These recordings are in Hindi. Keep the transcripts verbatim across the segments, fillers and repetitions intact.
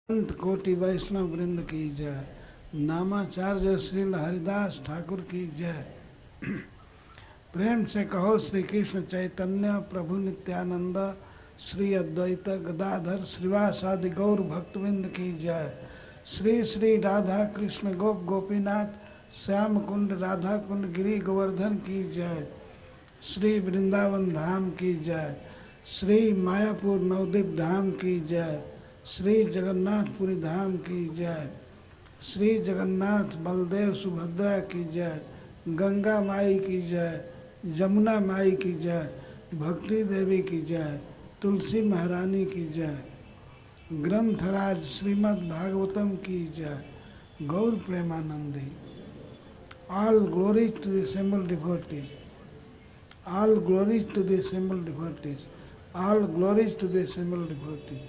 संत कोटि वैष्णव वृंद की जय। नामाचार्य श्री हरिदास ठाकुर की जय। प्रेम से कहो श्री कृष्ण चैतन्य प्रभु नित्यानंद श्री अद्वैत गदाधर श्रीवासादि गौर भक्तवृंद की जय। श्री श्री राधा कृष्ण गोप गोपीनाथ श्याम कुंड राधा कुंड गिरी गोवर्धन की जय। श्री वृंदावन धाम की जय। श्री मायापुर नवद्वीप धाम की जय। श्री जगन्नाथपुरी धाम की जय। श्री जगन्नाथ बलदेव सुभद्रा की जय। गंगा माई की जय। जमुना माई की जय। भक्ति देवी की जय। तुलसी महारानी की जय। ग्रंथराज श्रीमद् भागवतम की जय। गौर Premanandi. All glory to the assembled devotees. All glories to the assembled devotees. All glories to the assembled devotees.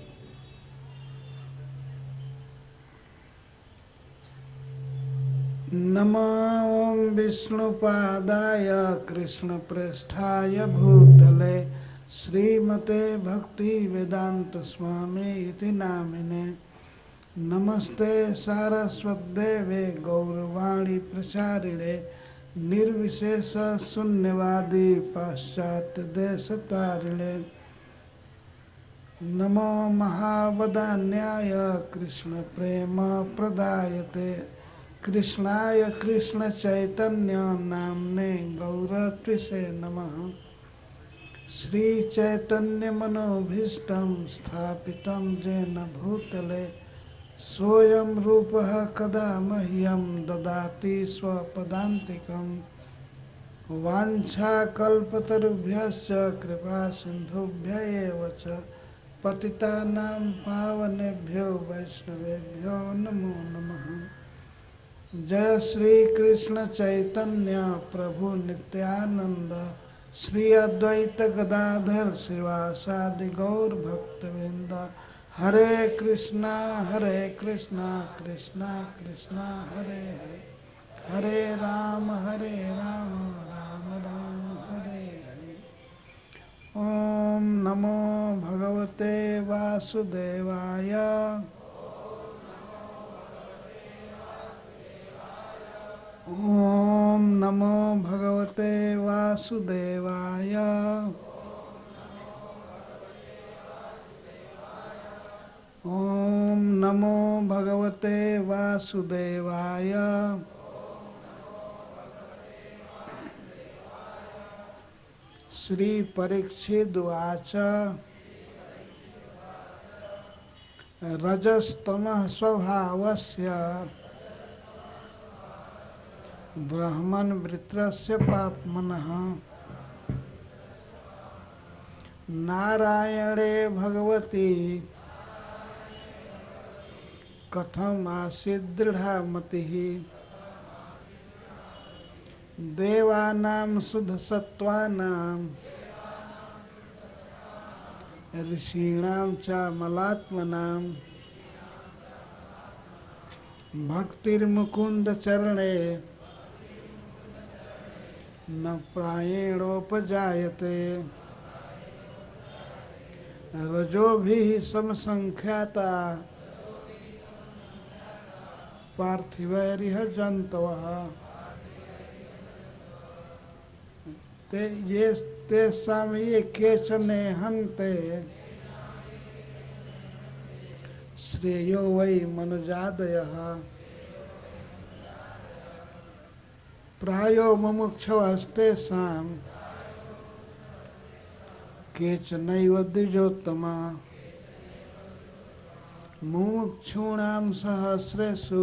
नमो ओम विष्णुपादाय कृष्णप्रेष्ठाय भूतले श्रीमते भक्ति वेदांत स्वामी इति नामिने। नमस्ते सारस्वतदेवे गौरवाणी प्रचारिणे निर्विशेष शून्यवादी पाश्चात्य देशतारिणे। नमो महावदान्याय कृष्ण प्रेम प्रदायते कृष्णाय कृष्ण चैतन्य नामने गौरत्विषे नमः। श्री चैतन्य मनोभीष्टं स्थापितं येन भूतले सोऽयं रूपः कदा मह्यं ददाति स्वपदान्तिकं। वाञ्छाकल्पतरुभ्यश्च कृपा सिन्धुभ्य एव च पतितानां पावनेभ्यो वैष्णवेभ्यो नमो नमः। जय श्री कृष्ण चैतन्य प्रभु नित्यानंद श्री अद्वैत गदाधर श्रीवासादि गौर भक्तवृंद। हरे कृष्णा हरे कृष्णा कृष्णा कृष्णा हरे हरे हरे राम हरे राम राम राम हरे हरे। ओम नमो भगवते वासुदेवाय। ओम नमो भगवते वासुदेवाय। ओम नमो भगवते वासुदेवाय। श्री परीक्षित उवाच रजस्तमः स्वभावस्य ब्रह्मन् वृत्रस्य पाप्मनः। नारायणे भगवती कथम आसीत् दृढ़ा मतिः। देवानां शुद्धसत्त्वानां ऋषीणां च मलात्मनां भक्तिर्मुकुन्द चरणे न प्रायेणोपजायते। रजोभिः समसंख्याता पार्थिवैरिह जन्तवः। ते ये तेषां ये केचन हन्ते श्रेयो वै मनुजादयः। प्रायो मुमुक्षवस्तेषां केचनैव द्विजोत्तमा। मुमुक्षूणां सहस्रेषु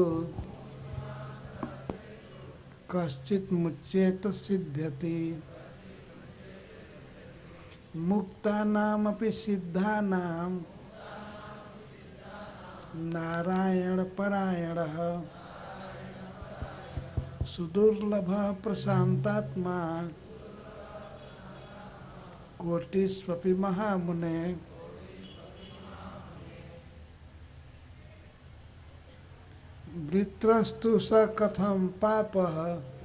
कश्चित् मुच्येत सिद्ध्यति। मुक्तानामपि सिद्धानां नारायण परायणः। सुदुर्लभः प्रशान्तात्मा कोटिष्वपि महामुने। वृत्रस्तु स कथं पापः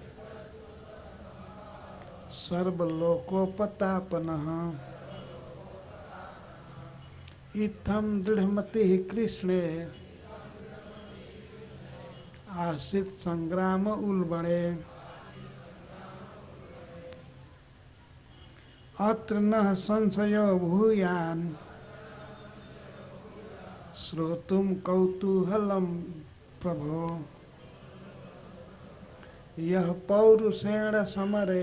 सर्वलोकोपतापनः। इत्थं दृढ़मतिः कृष्णे आसित संग्राम उलबड़े। अत्र न संशयो भूयान् श्रोतुं कौतूहलं प्रभो। यः पौरुषेण समरे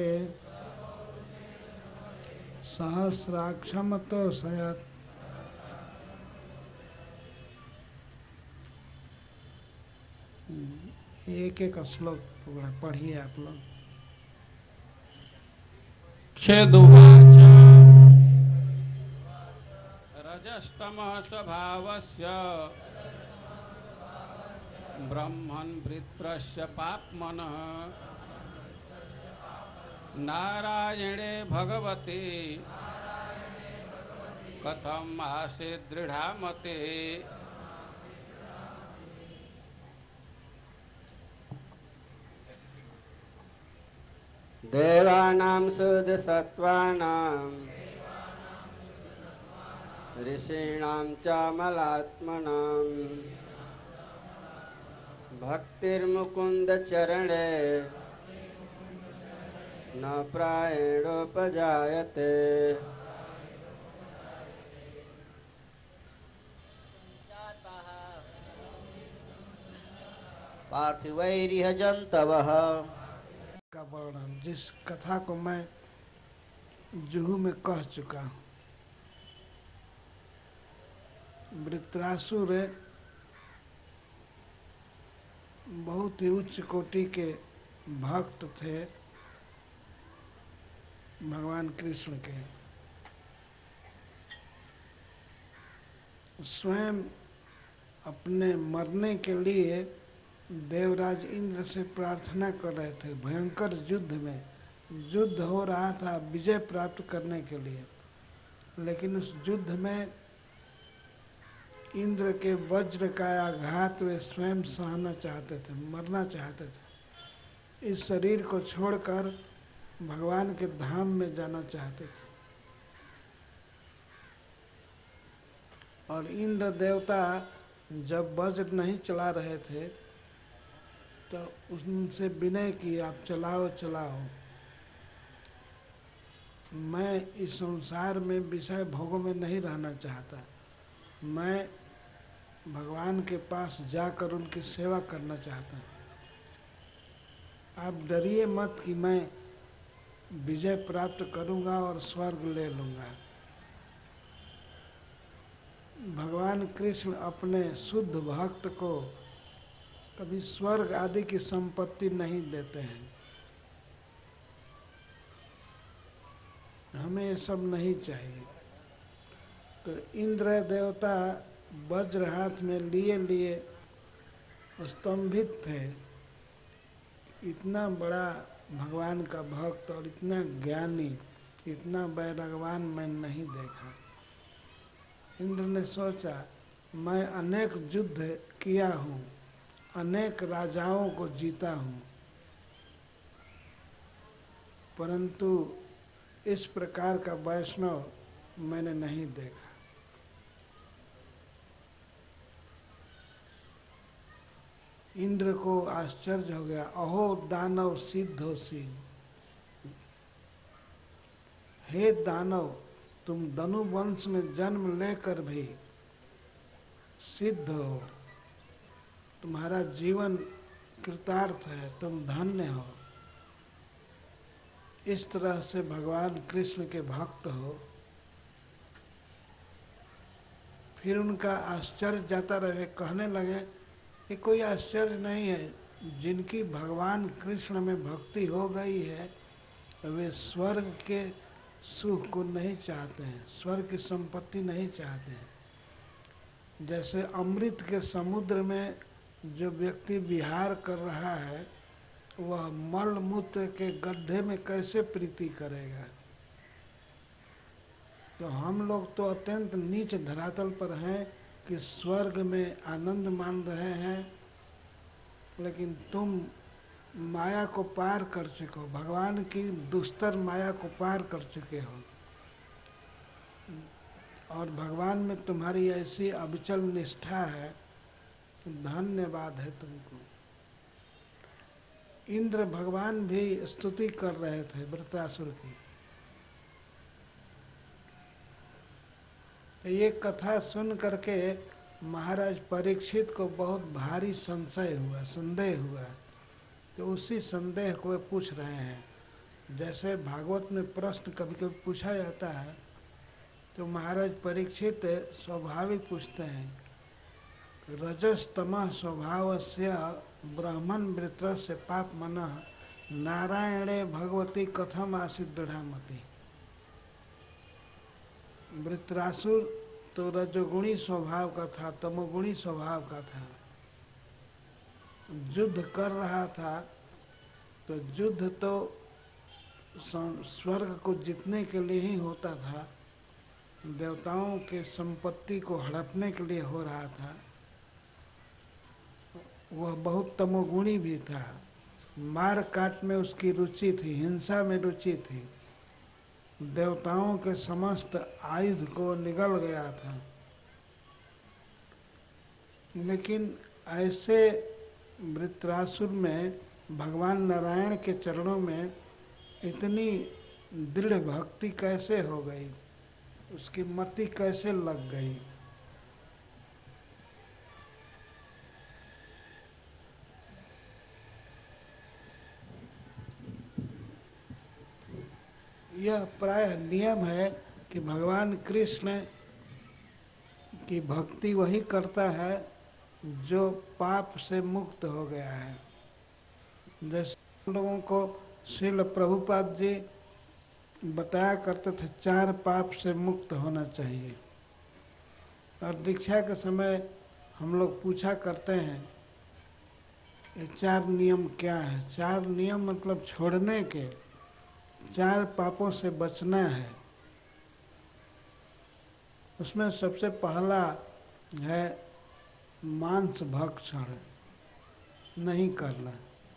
सहस्राक्षमतोषयत्। एक एक श्लोक पढ़िए आप लोग। क्षेदुवाच रजस्तमः स्वभावस्य ब्रह्मन् वृत्रस्य पाप्मनः नारायणे भगवते कथम् आसीत् दृढा मतिः। देवानां शुद्धसत्त्वानां ऋषीणां च मलात्मनां भक्तिर्मुकुन्दचरणे न प्रायेणोपजायते। पार्थिवैरिह जन्तवः का वर्णन, जिस कथा को मैं जुहू में कह चुका हूँ। वृत्रासुर बहुत ही उच्च कोटि के भक्त थे भगवान कृष्ण के। स्वयं अपने मरने के लिए देवराज इंद्र से प्रार्थना कर रहे थे। भयंकर युद्ध में युद्ध हो रहा था विजय प्राप्त करने के लिए, लेकिन उस युद्ध में इंद्र के वज्र का आघात वे स्वयं सहना चाहते थे, मरना चाहते थे। इस शरीर को छोड़कर भगवान के धाम में जाना चाहते थे। और इंद्र देवता जब वज्र नहीं चला रहे थे तो उनसे विनय किए, आप चलाओ चलाओ, मैं इस संसार में विषय भोगों में नहीं रहना चाहता, मैं भगवान के पास जाकर उनकी सेवा करना चाहता हूँ। आप डरिए मत कि मैं विजय प्राप्त करूँगा और स्वर्ग ले लूँगा। भगवान कृष्ण अपने शुद्ध भक्त को कभी स्वर्ग आदि की संपत्ति नहीं देते हैं। हमें ये सब नहीं चाहिए। तो इंद्र देवता वज्र हाथ में लिए लिए स्तंभित थे। इतना बड़ा भगवान का भक्त और इतना ज्ञानी, इतना वैरागवान मैं नहीं देखा। इंद्र ने सोचा, मैं अनेक युद्ध किया हूँ, अनेक राजाओं को जीता हूँ, परंतु इस प्रकार का वैष्णव मैंने नहीं देखा। इंद्र को आश्चर्य हो गया। अहो दानव सिद्धोसी, हे दानव, तुम धनु वंश में जन्म लेकर भी सिद्ध हो, तुम्हारा जीवन कृतार्थ है, तुम धन्य हो। इस तरह से भगवान कृष्ण के भक्त हो। फिर उनका आश्चर्य जाता रहे। कहने लगे, ये कोई आश्चर्य नहीं है, जिनकी भगवान कृष्ण में भक्ति हो गई है वे स्वर्ग के सुख को नहीं चाहते हैं, स्वर्ग की संपत्ति नहीं चाहते हैं। जैसे अमृत के समुद्र में जो व्यक्ति विहार कर रहा है वह मल मूत्र के गड्ढे में कैसे प्रीति करेगा। तो हम लोग तो अत्यंत नीच धरातल पर हैं कि स्वर्ग में आनंद मान रहे हैं, लेकिन तुम माया को पार कर चुके हो, भगवान की दुस्तर माया को पार कर चुके हो, और भगवान में तुम्हारी ऐसी अविचल निष्ठा है, धन्यवाद है तुमको। इंद्र भगवान भी स्तुति कर रहे थे वृत्रासुर की। तो ये कथा सुन करके महाराज परीक्षित को बहुत भारी संशय हुआ, संदेह हुआ। तो उसी संदेह को वे पूछ रहे हैं। जैसे भागवत में प्रश्न कभी कभी पूछा जाता है, तो महाराज परीक्षित स्वाभाविक पूछते हैं, रजस्तमः स्वभावस्य ब्राह्मण वृत्रस्य पाप मनः नारायणे भगवती कथम आसीत् दृढ़ामति। वृत्रासुर तो रजोगुणी स्वभाव का था, तमोगुणी स्वभाव का था। युद्ध कर रहा था, तो युद्ध तो स्वर्ग को जीतने के लिए ही होता था, देवताओं के संपत्ति को हड़पने के लिए हो रहा था। वह बहुत तमोगुणी भी था, मार काट में उसकी रुचि थी, हिंसा में रुचि थी, देवताओं के समस्त आयुध को निगल गया था। लेकिन ऐसे वृत्रासुर में भगवान नारायण के चरणों में इतनी दृढ़ भक्ति कैसे हो गई, उसकी मति कैसे लग गई। यह प्रायः नियम है कि भगवान कृष्ण की भक्ति वही करता है जो पाप से मुक्त हो गया है। जैसे लोगों को श्रील प्रभुपाद जी बताया करते थे, चार पाप से मुक्त होना चाहिए। और दीक्षा के समय हम लोग पूछा करते हैं, ये चार नियम क्या है। चार नियम मतलब छोड़ने के, चार पापों से बचना है। उसमें सबसे पहला है मांस भक्षण नहीं करना।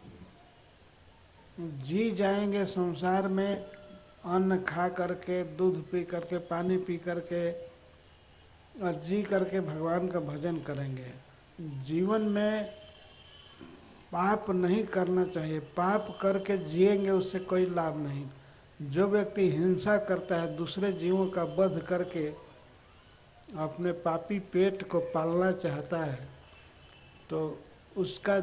जी जाएंगे संसार में अन्न खा करके, दूध पी करके, पानी पी करके, और जी करके भगवान का भजन करेंगे। जीवन में पाप नहीं करना चाहिए। पाप करके जिएंगे उससे कोई लाभ नहीं। जो व्यक्ति हिंसा करता है, दूसरे जीवों का वध करके अपने पापी पेट को पालना चाहता है, तो उसका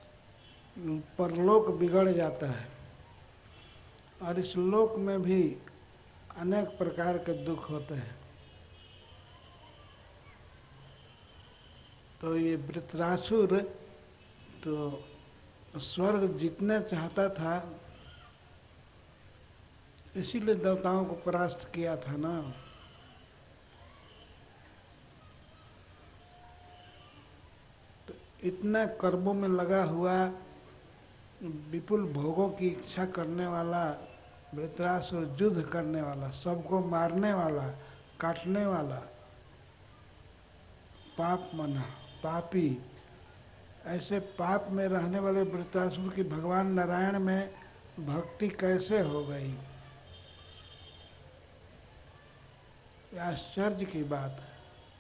परलोक बिगड़ जाता है। और इस लोक में भी अनेक प्रकार के दुख होते हैं। तो ये वृत्रासुर तो स्वर्ग जीतना चाहता था, इसीलिए देवताओं को परास्त किया था ना। तो इतना कर्मों में लगा हुआ, विपुल भोगों की इच्छा करने वाला वृत्रासुर, युद्ध करने वाला, सबको मारने वाला, काटने वाला, पाप मना, पापी, ऐसे पाप में रहने वाले वृत्रासुर की भगवान नारायण में भक्ति कैसे हो गई। आश्चर्य की बात है।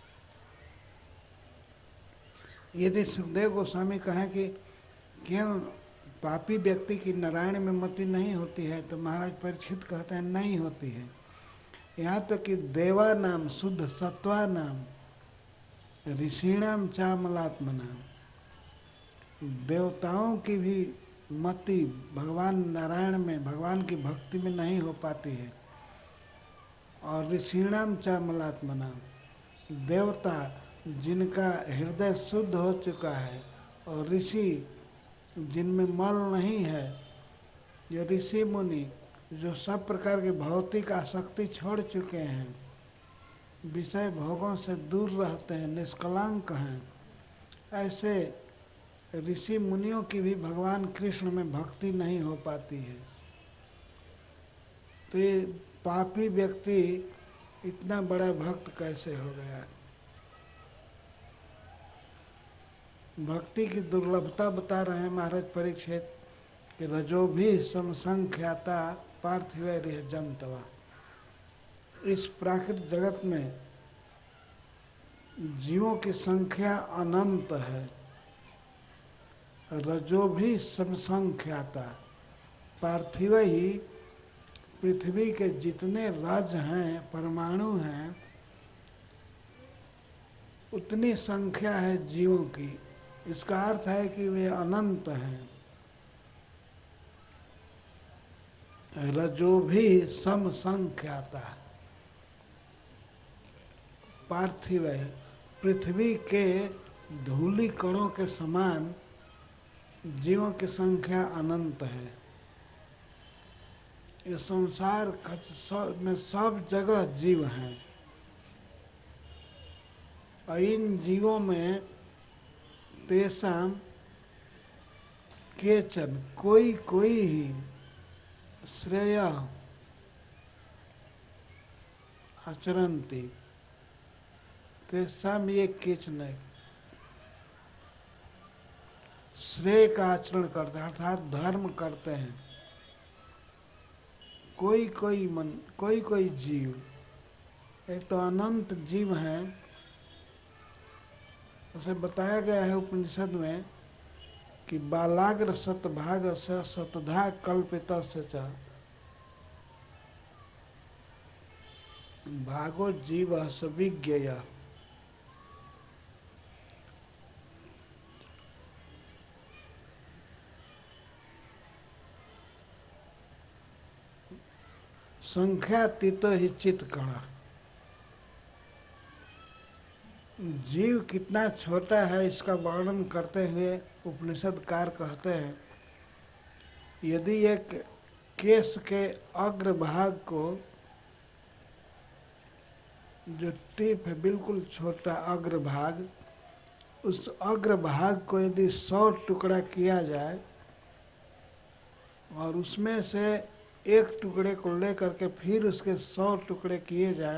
यदि सुखदेव गोस्वामी कहें कि क्यों पापी व्यक्ति की नारायण में मति नहीं होती है, तो महाराज परीक्षित कहते हैं नहीं होती है। यहाँ तक कि देवा नाम, शुद्ध सत्वा नाम, ऋषिणाम चामलात्म नाम, देवताओं की भी मति भगवान नारायण में, भगवान की भक्ति में नहीं हो पाती है। और ऋषिणाम चामलात्मना, देवता जिनका हृदय शुद्ध हो चुका है, और ऋषि जिनमें मल नहीं है, जो ऋषि मुनि जो सब प्रकार की भौतिक आसक्ति छोड़ चुके हैं, विषय भोगों से दूर रहते हैं, निष्कलंक हैं, ऐसे ऋषि मुनियों की भी भगवान कृष्ण में भक्ति नहीं हो पाती है। तो ये पापी व्यक्ति इतना बड़ा भक्त कैसे हो गया। भक्ति की दुर्लभता बता रहे हैं महाराज परीक्षित कि रजो भी समसंख्याता पार्थिव जंतवा। इस प्राकृतिक जगत में जीवों की संख्या अनंत है। रजो भी समसंख्याता, पार्थिव ही पृथ्वी के जितने रज हैं, परमाणु हैं, उतनी संख्या है जीवों की। इसका अर्थ है कि वे अनंत हैं। रजो भी समसंख्याता, पार्थिव है पृथ्वी के धूलि कणों के समान जीवों की संख्या अनंत है। इस संसार में सब जगह जीव हैं और इन जीवों में तेषाम केचन कोई कोई ही श्रेय आचरन्ति, तेषाम ये केचन श्रेय का आचरण करते हैं, अर्थात धर्म करते हैं। कोई कोई मन कोई कोई जीव, एक तो अनंत जीव हैं, उसे बताया गया है उपनिषद में कि बालाग्र शतभाग से शतधा कल्पित से च भागो जीव सविज्ञेय। संख्यातीत ही चित कणा, जीव कितना छोटा है इसका वर्णन करते हुए उपनिषदकार कहते हैं, यदि एक केश के अग्रभाग को, जो टिप है बिल्कुल छोटा अग्रभाग, उस अग्रभाग को यदि सौ टुकड़ा किया जाए और उसमें से एक टुकड़े को लेकर के फिर उसके सौ टुकड़े किए जाए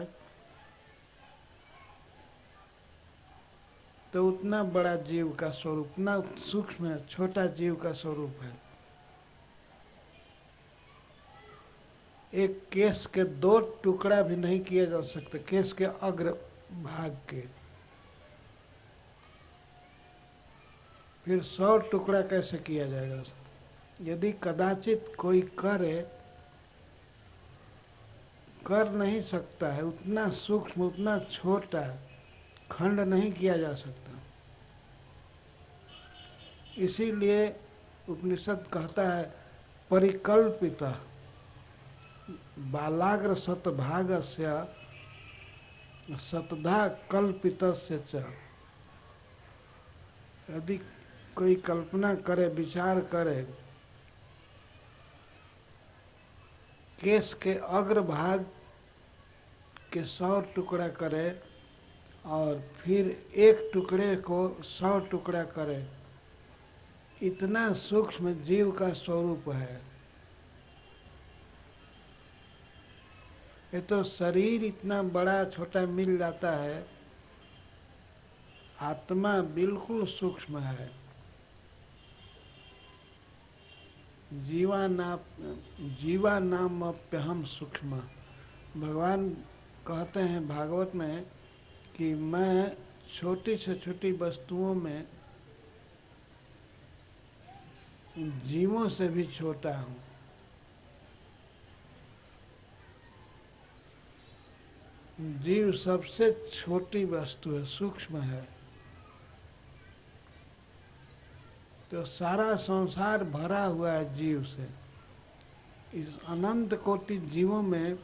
तो उतना बड़ा जीव का स्वरूप, उतना सूक्ष्म छोटा जीव का स्वरूप है। एक केश के दो टुकड़ा भी नहीं किए जा सकते, केश के अग्र भाग के, फिर सौ टुकड़ा कैसे किया जाएगा? यदि कदाचित कोई करे, कर नहीं सकता है, उतना सूक्ष्म उतना छोटा खंड नहीं किया जा सकता। इसीलिए उपनिषद कहता है परिकल्पित बालाग्र शतभाग से शतधा कल्पित से च। यदि कोई कल्पना करे, विचार करे, केश के अग्रभाग के सौ टुकड़ा करे और फिर एक टुकड़े को सौ टुकड़ा करे, इतना सूक्ष्म जीव का स्वरूप है। ये तो शरीर इतना बड़ा छोटा मिल जाता है, आत्मा बिल्कुल सूक्ष्म है। जीवा नाम जीवा नाम अप्यहम सूक्ष्म, भगवान कहते हैं भागवत में कि मैं छोटी से छोटी वस्तुओं में जीवों से भी छोटा हूँ। जीव सबसे छोटी वस्तु है, सूक्ष्म है। तो सारा संसार भरा हुआ है जीव से। इस अनंत कोटि जीवों में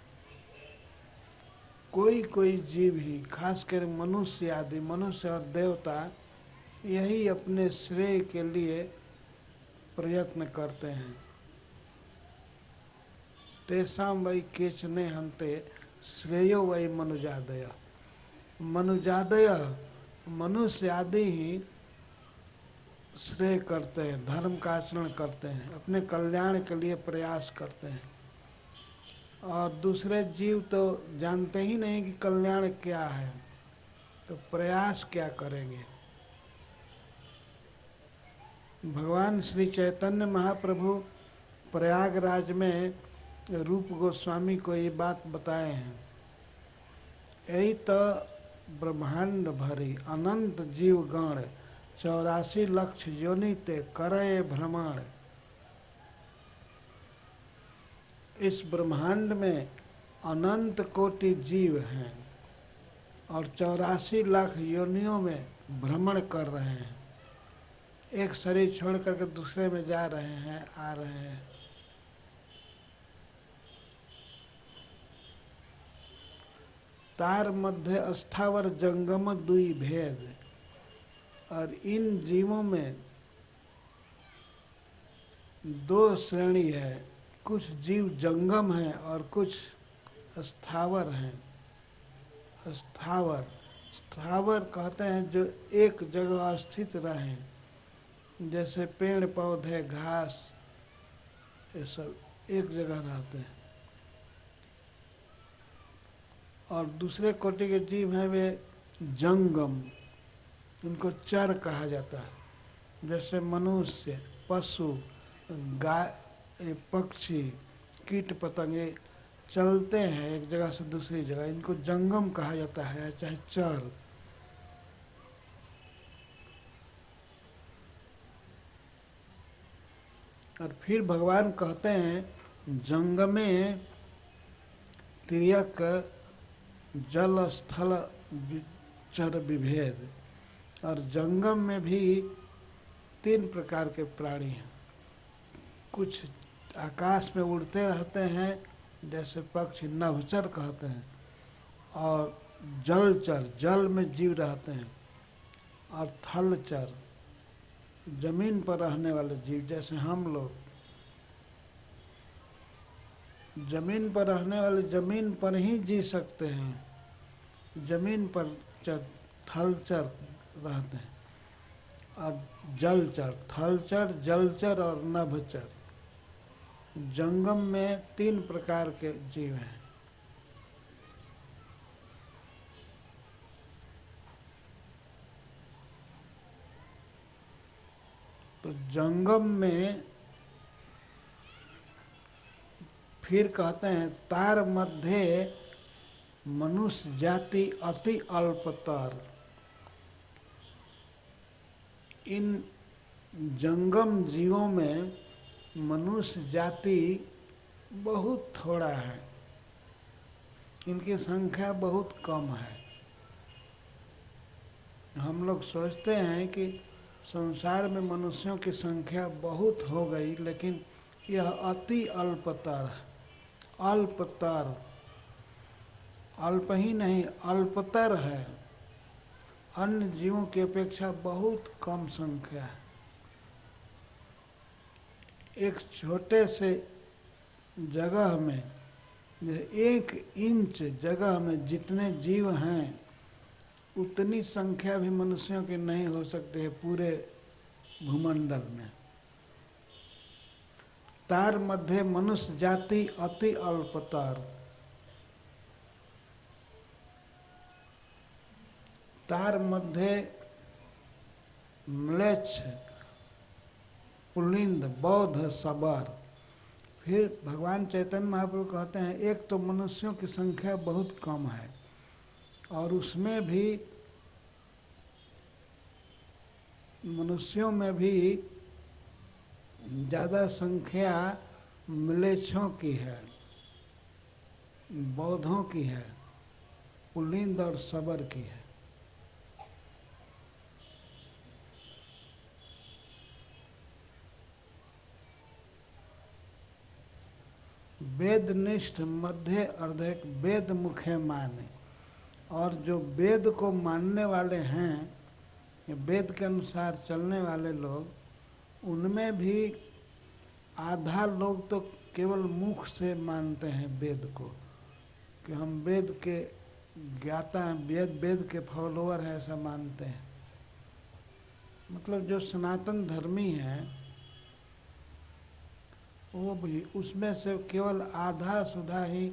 कोई कोई जीव ही, खासकर मनुष्य आदि, मनुष्य और देवता, यही अपने श्रेय के लिए प्रयत्न करते हैं। तेषाम वै केचने हन्ते श्रेयो वै मनुजादय। मनुजादय मनुष्य आदि ही श्रेय करते हैं, धर्म का आचरण करते हैं, अपने कल्याण के लिए प्रयास करते हैं। और दूसरे जीव तो जानते ही नहीं कि कल्याण क्या है, तो प्रयास क्या करेंगे। भगवान श्री चैतन्य महाप्रभु प्रयागराज में रूप गोस्वामी को ये बात बताए हैं। यही तो ब्रह्मांड भरी अनंत जीव गण चौरासी लक्ष योनि ते करे भ्रमण। इस ब्रह्मांड में अनंत कोटि जीव हैं और चौरासी लाख योनियों में भ्रमण कर रहे हैं, एक शरीर छोड़ करके दूसरे में जा रहे हैं, आ रहे हैं। तार मध्य अस्थावर जंगम दुई भेद। और इन जीवों में दो श्रेणी है, कुछ जीव जंगम हैं और कुछ स्थावर हैं। स्थावर स्थावर कहते हैं जो एक जगह स्थित रहें, जैसे पेड़ पौधे घास ये सब एक जगह रहते हैं। और दूसरे कोटि के जीव हैं वे जंगम, उनको चर कहा जाता है। जैसे मनुष्य, पशु, गाय, पक्षी, कीट पतंगे चलते हैं एक जगह से दूसरी जगह, इनको जंगम कहा जाता है, चाहे चर। और फिर भगवान कहते हैं जंगमे तिर्यक जल स्थल चर विभेद। और जंगम में भी तीन प्रकार के प्राणी हैं। कुछ आकाश में उड़ते रहते हैं, जैसे पक्षी नभचर कहते हैं, और जलचर जल में जीव रहते हैं, और थलचर जमीन पर रहने वाले जीव, जैसे हम लोग जमीन पर रहने वाले जमीन पर ही जी सकते हैं, जमीन पर चर थलचर रहते हैं। और जलचर, थलचर, जलचर और नभचर। जंगम में तीन प्रकार के जीव हैं। तो जंगम में फिर कहते हैं तार मध्य मनुष्य जाति अति अल्पतर। इन जंगम जीवों में मनुष्य जाति बहुत थोड़ा है, इनकी संख्या बहुत कम है। हम लोग सोचते हैं कि संसार में मनुष्यों की संख्या बहुत हो गई, लेकिन यह अति अल्पतर अल्पतर अल्प ही नहीं अल्पतर है। अन्य जीवों की अपेक्षा बहुत कम संख्या है। एक छोटे से जगह में, एक इंच जगह में जितने जीव हैं, उतनी संख्या भी मनुष्यों की नहीं हो सकती है पूरे भूमंडल में। तार मध्य मनुष्य जाति अति अल्पतर। तार मध्य म्लेच्छ, पुलिंद, बौद्ध, सबर। फिर भगवान चैतन्य महाप्रभु कहते हैं एक तो मनुष्यों की संख्या बहुत कम है, और उसमें भी मनुष्यों में भी ज़्यादा संख्या म्लेच्छों की है, बौद्धों की है, पुलिंद और सबर की है। वेदनिष्ठ मध्य अर्धेक वेद मुखे माने। और जो वेद को मानने वाले हैं, वेद के अनुसार चलने वाले लोग, उनमें भी आधा लोग तो केवल मुख से मानते हैं वेद को, कि हम वेद के ज्ञाता हैं, वेद वेद के फॉलोअर हैं, ऐसा मानते हैं। मतलब जो सनातन धर्मी हैं वो भी उसमें से केवल आधा सुधा ही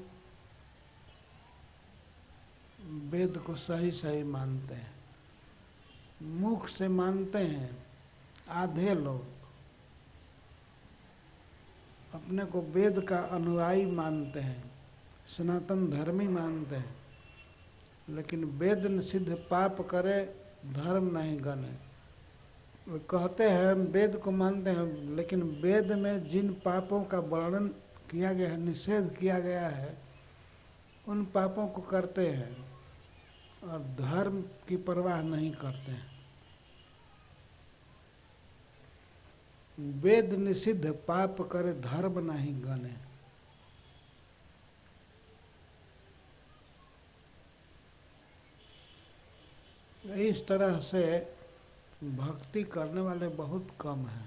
वेद को सही सही मानते हैं, मुख से मानते हैं। आधे लोग अपने को वेद का अनुयायी मानते हैं, सनातन धर्मी मानते हैं, लेकिन वेद निषिद्ध पाप करे धर्म नहीं गणे। वो कहते हैं हम वेद को मानते हैं, लेकिन वेद में जिन पापों का वर्णन किया गया है, निषेध किया गया है, उन पापों को करते हैं और धर्म की परवाह नहीं करते हैं। वेद निषिद्ध पाप करे धर्म नहीं गणे। इस तरह से भक्ति करने वाले बहुत कम हैं।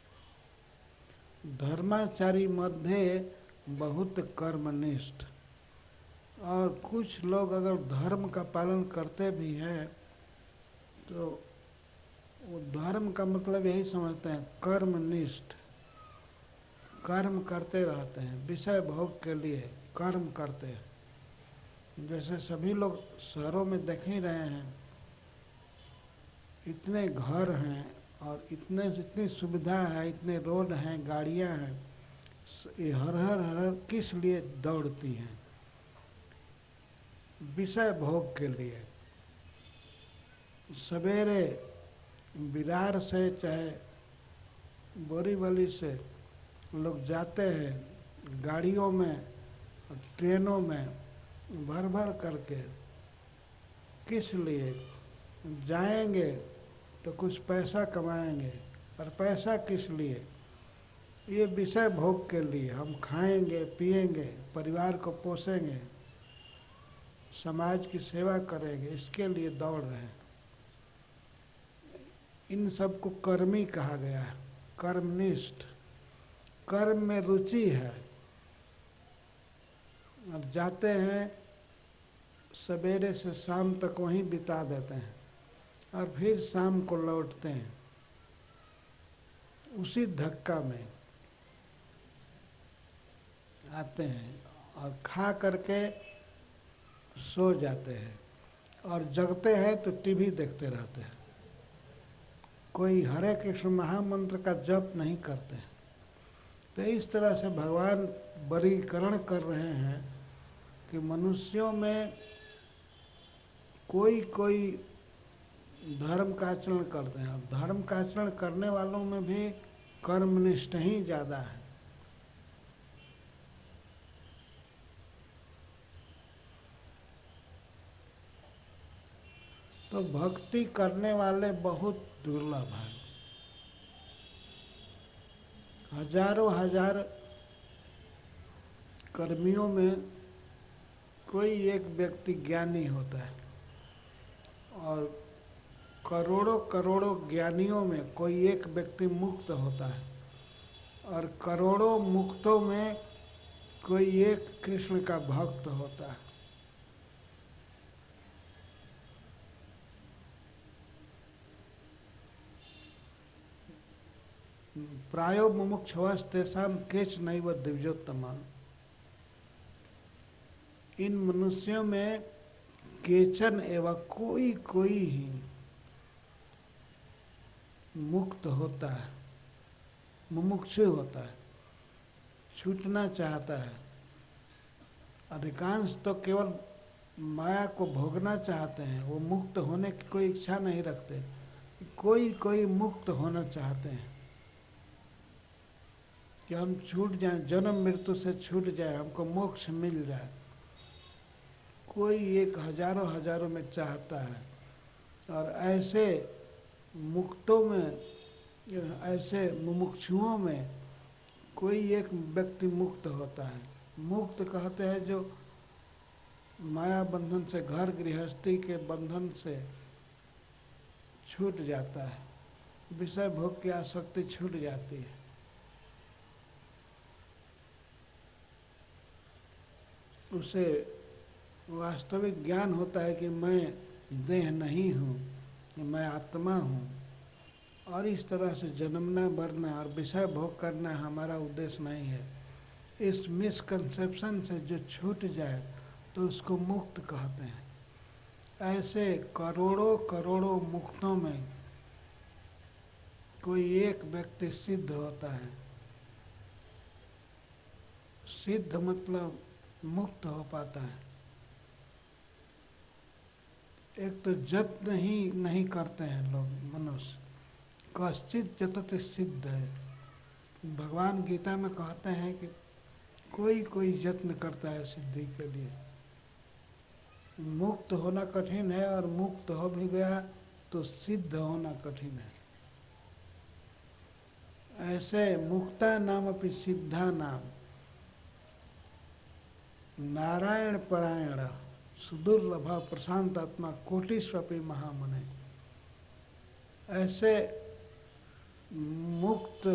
धर्माचारी मध्य बहुत कर्मनिष्ठ, और कुछ लोग अगर धर्म का पालन करते भी हैं तो वो धर्म का मतलब यही समझते हैं कर्मनिष्ठ, कर्म करते रहते हैं, विषय भोग के लिए कर्म करते हैं। जैसे सभी लोग शहरों में देख ही रहे हैं, इतने घर हैं और इतने इतनी सुविधा है, इतने रोड हैं, गाड़ियां हैं, ये हर हर हर किस लिए दौड़ती हैं? विषय भोग के लिए। सवेरे विरार से चाहे बोरीवली से लोग जाते हैं गाड़ियों में, ट्रेनों में भर भर करके। किस लिए जाएंगे? तो कुछ पैसा कमाएंगे, पर पैसा किस लिए? ये विषय भोग के लिए। हम खाएंगे, पिएंगे, परिवार को पोसेंगे, समाज की सेवा करेंगे, इसके लिए दौड़ रहे हैं। इन सब को कर्मी कहा गया है, कर्मनिष्ठ। कर्म में रुचि है और जाते हैं सवेरे से शाम तक वहीं बिता देते हैं और फिर शाम को लौटते हैं उसी धक्का में आते हैं और खा करके सो जाते हैं और जगते हैं तो टीवी देखते रहते हैं। कोई हरे कृष्ण महामंत्र का जप नहीं करते हैं। तो इस तरह से भगवान वर्गीकरण कर रहे हैं कि मनुष्यों में कोई कोई धर्म का आचरण करते हैं। धर्म का आचरण करने वालों में भी कर्मनिष्ठ ही ज़्यादा है। तो भक्ति करने वाले बहुत दुर्लभ हैं। हजारों हजार कर्मियों में कोई एक व्यक्ति ज्ञानी होता है और करोड़ों करोड़ों ज्ञानियों में कोई एक व्यक्ति मुक्त होता है और करोड़ों मुक्तों में कोई एक कृष्ण का भक्त होता है। प्रायो मुमुक्षुस्तेषां केच नैव दिव्योत्तमः। इन मनुष्यों में केचन एवं कोई कोई ही मुक्त होता है, मुमुक्षु होता है, छूटना चाहता है। अधिकांश तो केवल माया को भोगना चाहते हैं, वो मुक्त होने की कोई इच्छा नहीं रखते। कोई कोई मुक्त होना चाहते हैं कि हम छूट जाएं, जन्म मृत्यु से छूट जाए, हमको मोक्ष मिल जाए। कोई एक हजारों हजारों में चाहता है और ऐसे मुक्तों में, ऐसे मुमुक्षुओं में कोई एक व्यक्ति मुक्त होता है। मुक्त कहते हैं जो माया बंधन से, घर गृहस्थी के बंधन से छूट जाता है, विषय भोग की आसक्ति छूट जाती है। उसे वास्तविक ज्ञान होता है कि मैं देह नहीं हूँ, मैं आत्मा हूँ और इस तरह से जन्मना मरना और विषय भोग करना हमारा उद्देश्य नहीं है। इस मिसकंसेप्शन से जो छूट जाए तो उसको मुक्त कहते हैं। ऐसे करोड़ों करोड़ों मुक्तों में कोई एक व्यक्ति सिद्ध होता है। सिद्ध मतलब मुक्त हो पाता है। एक तो जत्न ही नहीं करते हैं लोग, मनुष्य कश्चित जतत सिद्ध है। भगवान गीता में कहते हैं कि कोई कोई यत्न करता है सिद्धि के लिए। मुक्त होना कठिन है और मुक्त हो भी गया तो सिद्ध होना कठिन है। ऐसे मुक्ता नाम अपि सिद्धा नाम नारायण परायण सुदुर्लभ प्रशांत आत्मा कोटिस्वपि महामुने। ऐसे मुक्त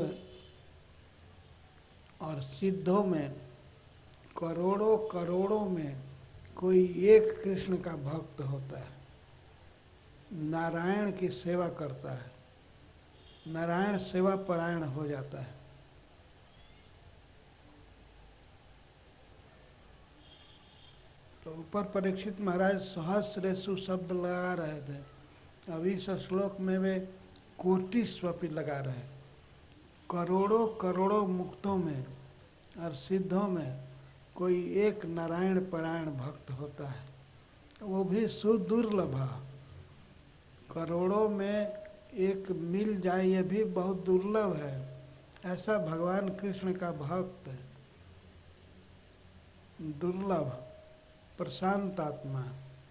और सिद्धों में करोड़ों करोड़ों में कोई एक कृष्ण का भक्त होता है, नारायण की सेवा करता है, नारायण सेवा परायण हो जाता है। तो ऊपर परीक्षित महाराज सहस्रेषु शब्द लगा रहे थे, अभी इस श्लोक में वे कोटि स्वपि लगा रहे। करोड़ों करोड़ों मुक्तों में और सिद्धों में कोई एक नारायण परायण भक्त होता है, वो भी सुदुर्लभ। करोड़ों में एक मिल जाए ये भी बहुत दुर्लभ है। ऐसा भगवान कृष्ण का भक्त दुर्लभ प्रशांत आत्मा,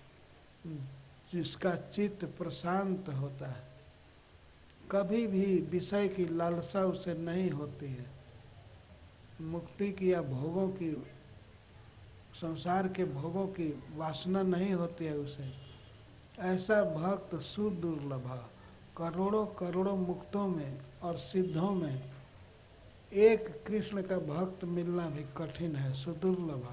जिसका चित्त प्रशांत होता है, कभी भी विषय की लालसा उसे नहीं होती है, मुक्ति की या भोगों की, संसार के भोगों की वासना नहीं होती है उसे। ऐसा भक्त सुदुर्लभ। करोड़ों करोड़ों मुक्तों में और सिद्धों में एक कृष्ण का भक्त मिलना भी कठिन है, सुदुर्लभ।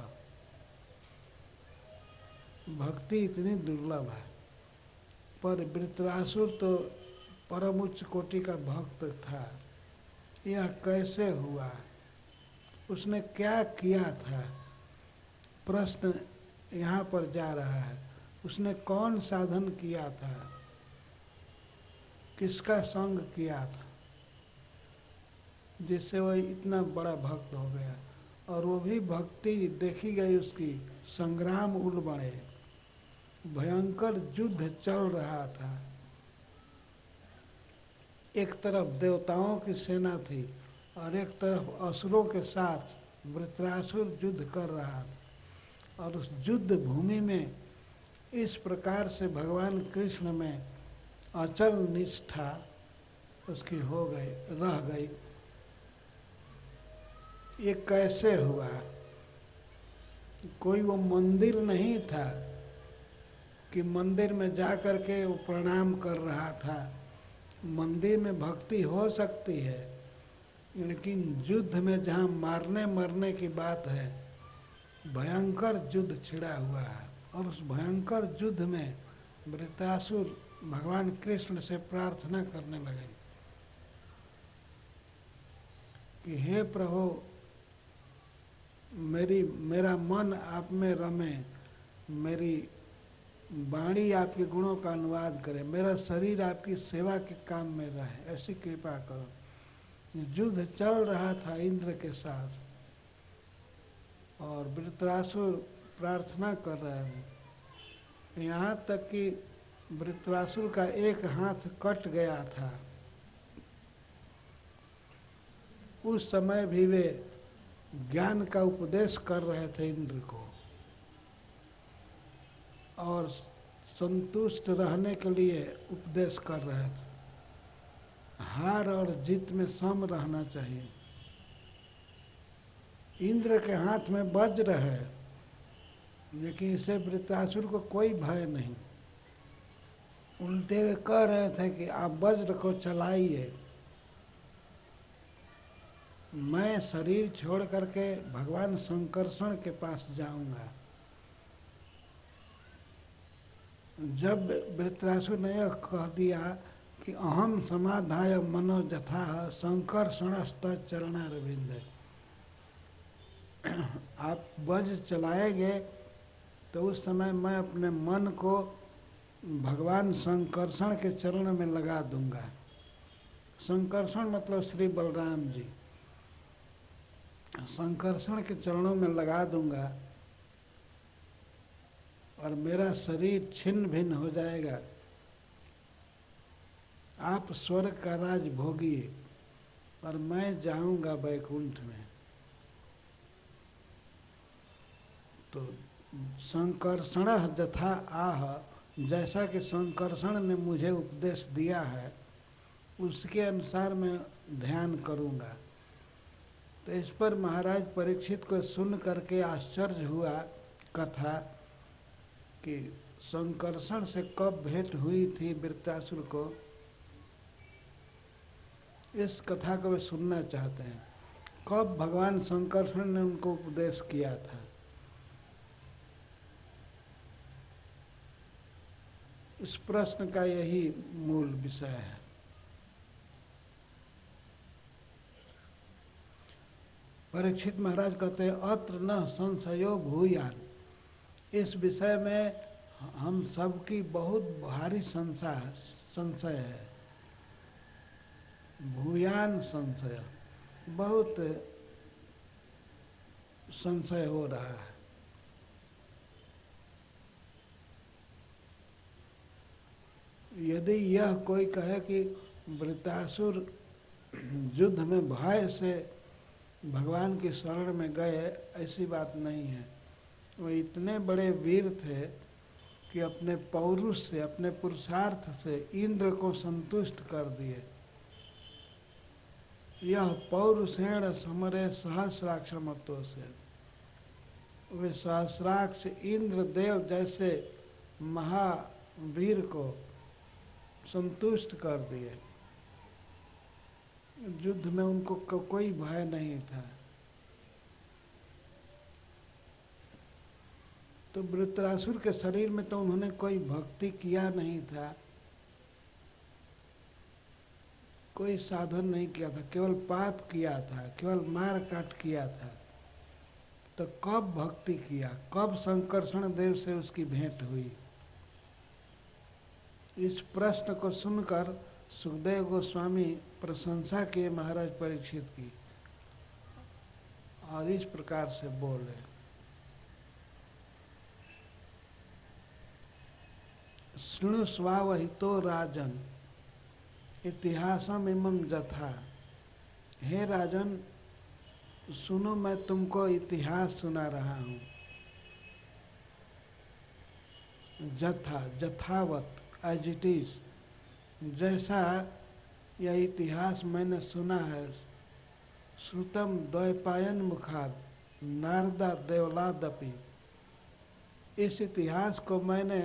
भक्ति इतनी दुर्लभ है। पर वृत्रासुर तो परम उच्च कोटि का भक्त था। यह कैसे हुआ, उसने क्या किया था, प्रश्न यहाँ पर जा रहा है। उसने कौन साधन किया था, किसका संग किया था, जिससे वह इतना बड़ा भक्त हो गया। और वो भी भक्ति देखी गई उसकी, संग्राम उल बड़े, भयंकर युद्ध चल रहा था। एक तरफ देवताओं की सेना थी और एक तरफ असुरों के साथ वृत्रासुर युद्ध कर रहा था। और उस युद्ध भूमि में इस प्रकार से भगवान कृष्ण में अचल निष्ठा उसकी हो गई, रह गई। ये कैसे हुआ? कोई वो मंदिर नहीं था कि मंदिर में जा कर के वो प्रणाम कर रहा था। मंदिर में भक्ति हो सकती है, लेकिन युद्ध में जहाँ मारने मरने की बात है, भयंकर युद्ध छिड़ा हुआ है। और उस भयंकर युद्ध में वृत्रासुर भगवान कृष्ण से प्रार्थना करने लगे कि हे प्रभु, मेरी मेरा मन आप में रमे, मेरी वाणी आपके गुणों का अनुवाद करे, मेरा शरीर आपकी सेवा के काम में रहे, ऐसी कृपा करो। युद्ध चल रहा था इंद्र के साथ और वृत्रासुर प्रार्थना कर रहे हैं। यहाँ तक कि वृत्रासुर का एक हाथ कट गया था। उस समय भी वे ज्ञान का उपदेश कर रहे थे इंद्र को, और संतुष्ट रहने के लिए उपदेश कर रहे थे। हार और जीत में सम रहना चाहिए। इंद्र के हाथ में वज्र है, लेकिन इसे वृत्रासुर को कोई भय नहीं। उल्टे वे कह रहे थे कि आप वज्र को चलाइए, मैं शरीर छोड़ करके भगवान शंकरषण के पास जाऊंगा। जब वृत्रासुर ने यह कह दिया कि अहम समाधाय मनो जथा शंकरषणस्त चरणारविंद, आप वज्र चलाएंगे तो उस समय मैं अपने मन को भगवान शंकरषण के चरण में लगा दूंगा। शंकरषण मतलब श्री बलराम जी, शंकरषण के चरणों में लगा दूंगा और मेरा शरीर छिन्न भिन्न हो जाएगा। आप स्वर्ग का राज भोगिए और मैं जाऊंगा वैकुंठ में। तो संकर्षण जथा आह, जैसा कि संकर्षण ने मुझे उपदेश दिया है उसके अनुसार मैं ध्यान करूंगा। तो इस पर महाराज परीक्षित को सुन करके आश्चर्य हुआ कथा कि संकर्षण से कब भेंट हुई थी वृत्रासुर को। इस कथा को वे सुनना चाहते हैं, कब भगवान संकर्षण ने उनको उपदेश किया था। इस प्रश्न का यही मूल विषय है। परीक्षित महाराज कहते हैं अत्र न संशयो भूयान, इस विषय में हम सबकी बहुत भारी संशय संशय है। भूयान संशय, बहुत संशय हो रहा है। यदि यह कोई कहे कि वृत्रासुर युद्ध में भय से भगवान की शरण में गए, ऐसी बात नहीं है। वो इतने बड़े वीर थे कि अपने पौरुष से, अपने पुरुषार्थ से इंद्र को संतुष्ट कर दिए। यह पौरुषेण समरे सहस्राक्षमत्व से, वे सहस्राक्ष इंद्र देव जैसे महावीर को संतुष्ट कर दिए। युद्ध में उनको को, कोई भय नहीं था। तो वृत्रासुर के शरीर में तो उन्होंने कोई भक्ति किया नहीं था, कोई साधन नहीं किया था, केवल पाप किया था, केवल मार काट किया था। तो कब भक्ति किया, कब संकर्षण देव से उसकी भेंट हुई? इस प्रश्न को सुनकर सुखदेव गोस्वामी प्रशंसा किए महाराज परीक्षित की और इस प्रकार से बोले, शृणु स्वावहितो राजन इतिहासम इमं जथा। हे राजन सुनो, मैं तुमको इतिहास सुना रहा हूँ। जथा, जथावत, एज इट इज, जैसा यह इतिहास मैंने सुना है। श्रुतम द्वैपायन मुखाद नारदा देवलादपि, इस इतिहास को मैंने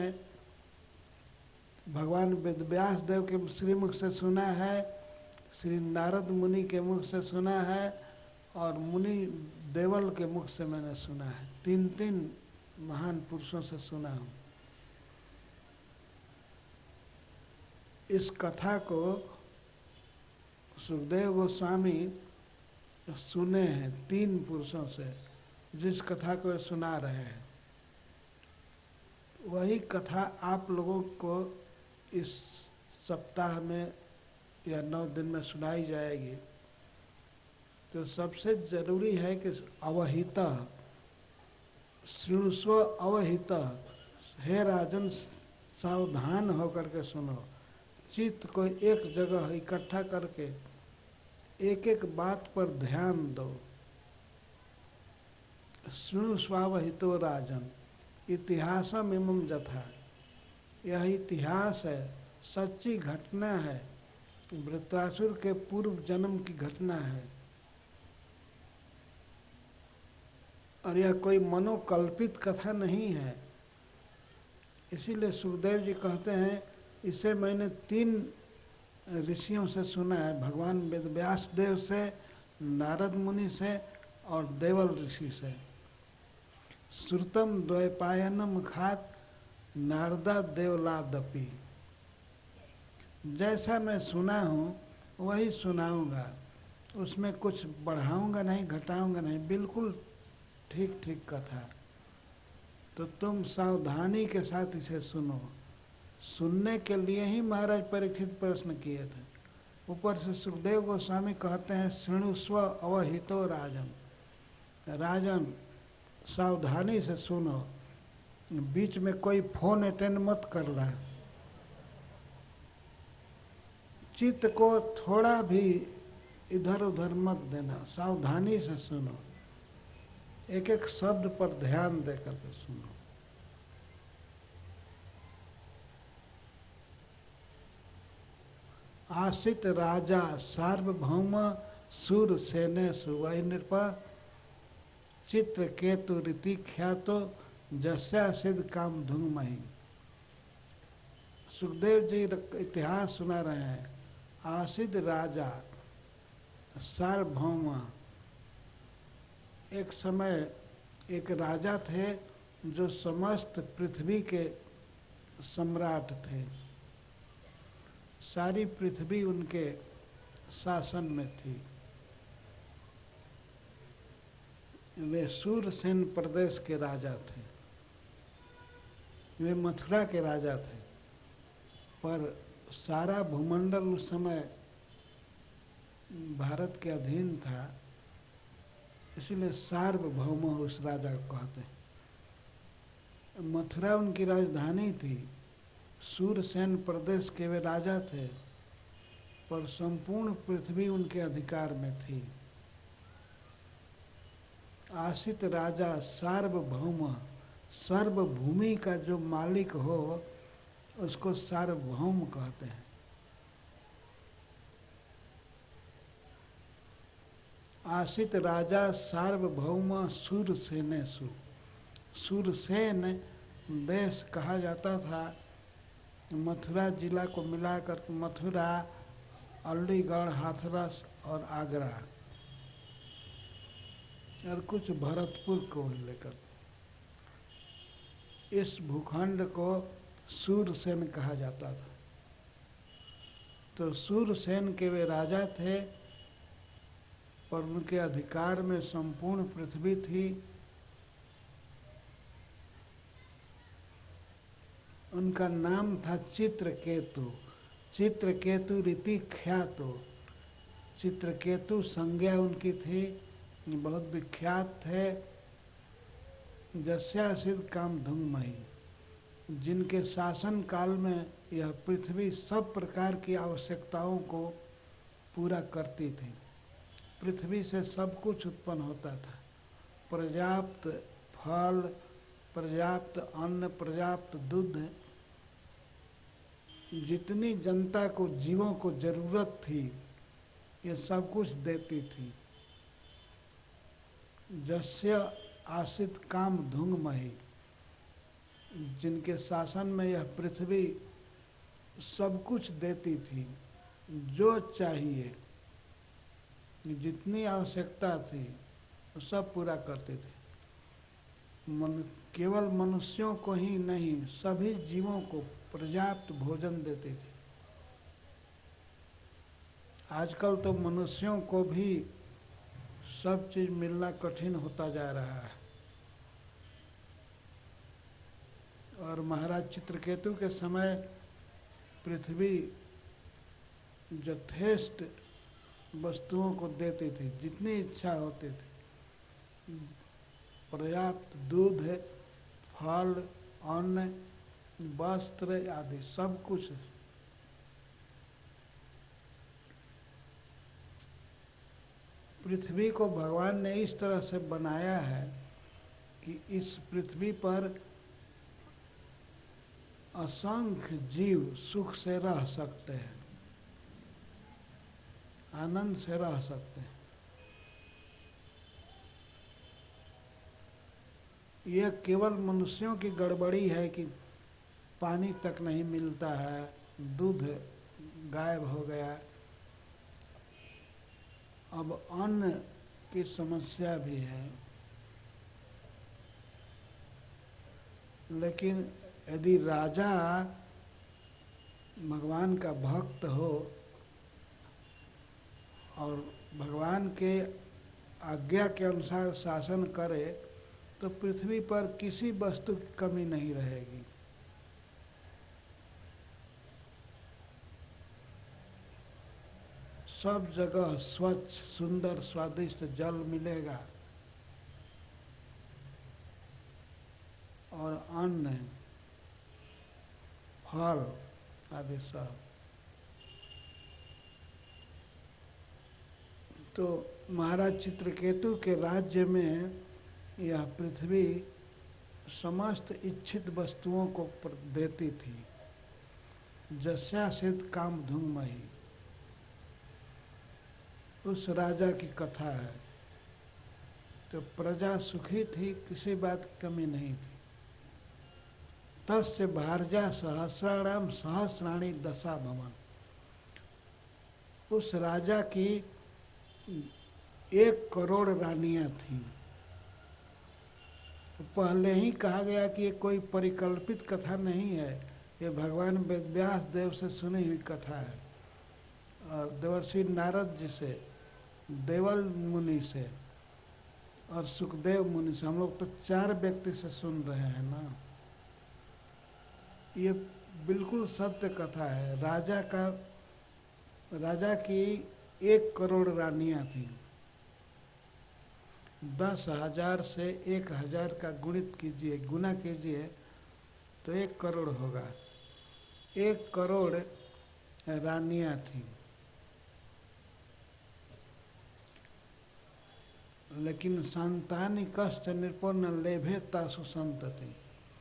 भगवान वेदव्यास देव के श्रीमुख से सुना है, श्री नारद मुनि के मुख से सुना है और मुनि देवल के मुख से मैंने सुना है। तीन तीन महान पुरुषों से सुना हूँ। इस कथा को सुखदेव गोस्वामी सुने हैं तीन पुरुषों से, जिस कथा को सुना रहे हैं वही कथा आप लोगों को इस सप्ताह में या नौ दिन में सुनाई जाएगी। तो सबसे जरूरी है कि अवहितः, शृणुस्व अवहितः, हे राजन सावधान होकर के सुनो। चित्त को एक जगह इकट्ठा करके एक एक बात पर ध्यान दो। शृणु स्वावहितो राजन इतिहासम इमं जथा, यह इतिहास है, सच्ची घटना है, वृत्रासुर के पूर्व जन्म की घटना है और यह कोई मनोकल्पित कथा नहीं है। इसीलिए सुखदेव जी कहते हैं इसे मैंने तीन ऋषियों से सुना है, भगवान वेदव्यास देव से, नारद मुनि से और देवल ऋषि से। श्रुतम द्वैपायनम खात नारदा देवलादपि, जैसा मैं सुना हूँ वही सुनाऊंगा, उसमें कुछ बढ़ाऊंगा नहीं, घटाऊंगा नहीं, बिल्कुल ठीक ठीक कथा। तो तुम सावधानी के साथ इसे सुनो। सुनने के लिए ही महाराज परीक्षित प्रश्न किए थे। ऊपर से सुखदेव गोस्वामी कहते हैं शृणुस्व अवहितो राजन, राजन सावधानी से सुनो, बीच में कोई फोन अटेंड मत कर रहा, चित्त को थोड़ा भी इधर उधर मत देना, सावधानी से सुनो, एक एक शब्द पर ध्यान देकर के सुनो। आसित राजा सार्वभौम सूर सेने सुवै नृप चित्र केतु रीति ख्यातो जस्या सिद्ध काम धुंगमही। सुखदेव जी इतिहास सुना रहे हैं। आसित राजा सार्वभौम, एक समय एक राजा थे जो समस्त पृथ्वी के सम्राट थे। सारी पृथ्वी उनके शासन में थी। वे सूरसेन प्रदेश के राजा थे। वे मथुरा के राजा थे, पर सारा भूमंडल उस समय भारत के अधीन था, इसलिए सार्वभौम उस राजा को कहते हैं। मथुरा उनकी राजधानी थी। सूरसेन प्रदेश के वे राजा थे, पर संपूर्ण पृथ्वी उनके अधिकार में थी। आसित राजा सार्वभौम, सर्वभूमि का जो मालिक हो उसको सार्वभौम कहते हैं। आसित राजा सार्वभौम सूरसेनेषु। सूरसेन देश कहा जाता था मथुरा जिला को मिलाकर, मथुरा, अलीगढ़, हाथरस और आगरा और कुछ भरतपुर को लेकर इस भूखंड को सूरसेन कहा जाता था। तो सूरसेन के वे राजा थे, पर उनके अधिकार में संपूर्ण पृथ्वी थी। उनका नाम था चित्रकेतु। चित्रकेतु रीति ख्यातो। चित्रकेतु संज्ञा उनकी थी, बहुत विख्यात थे। जस्या सिद्ध काम धुंगमही, जिनके शासन काल में यह पृथ्वी सब प्रकार की आवश्यकताओं को पूरा करती थी। पृथ्वी से सब कुछ उत्पन्न होता था। पर्याप्त फल, पर्याप्त अन्न, पर्याप्त दूध, जितनी जनता को, जीवों को जरूरत थी, ये सब कुछ देती थी। जस्य आसित काम धुंगमही, जिनके शासन में यह पृथ्वी सब कुछ देती थी, जो चाहिए, जितनी आवश्यकता थी वो सब पूरा करते थे। मन केवल मनुष्यों को ही नहीं, सभी जीवों को पर्याप्त भोजन देते थे। आजकल तो मनुष्यों को भी सब चीज मिलना कठिन होता जा रहा है। और महाराज चित्रकेतु के समय पृथ्वी यथेष्ट वस्तुओं को देती थी, जितनी इच्छा होती थी। पर्याप्त दूध, फल, अन्न, वस्त्र आदि सब कुछ। पृथ्वी को भगवान ने इस तरह से बनाया है कि इस पृथ्वी पर असंख्य जीव सुख से रह सकते हैं, आनंद से रह सकते हैं। यह केवल मनुष्यों की गड़बड़ी है कि पानी तक नहीं मिलता है, दूध गायब हो गया, अब अन्न की समस्या भी है। लेकिन यदि राजा भगवान का भक्त हो और भगवान के आज्ञा के अनुसार शासन करे, तो पृथ्वी पर किसी वस्तु की कमी नहीं रहेगी। सब जगह स्वच्छ, सुंदर, स्वादिष्ट जल मिलेगा और अन्न, फल आदि सब। तो महाराज चित्रकेतु के राज्य में यह पृथ्वी समस्त इच्छित वस्तुओं को देती थी। जस्यासित काम धूममही, उस राजा की कथा है। तो प्रजा सुखी थी, किसी बात की कमी नहीं थी। तस्य भारजा सहस्राणाम सहस्राणी दशा भवन, उस राजा की एक करोड़ रानियां थीं। पहले ही कहा गया कि ये कोई परिकल्पित कथा नहीं है, ये भगवान व्यास देव से सुनी हुई कथा है। और देवर्षि नारद जी से, देवल मुनि से और सुखदेव मुनि से, हम लोग तो चार व्यक्ति से सुन रहे हैं ना। ये बिल्कुल सत्य कथा है। राजा का राजा की एक करोड़ रानियां थीं। दस हजार से एक हजार का गुणित कीजिए, गुना कीजिए तो एक करोड़ होगा। एक करोड़ रानियां थीं। लेकिन संतानी कष्ट निपुण लेभे तासु संतति,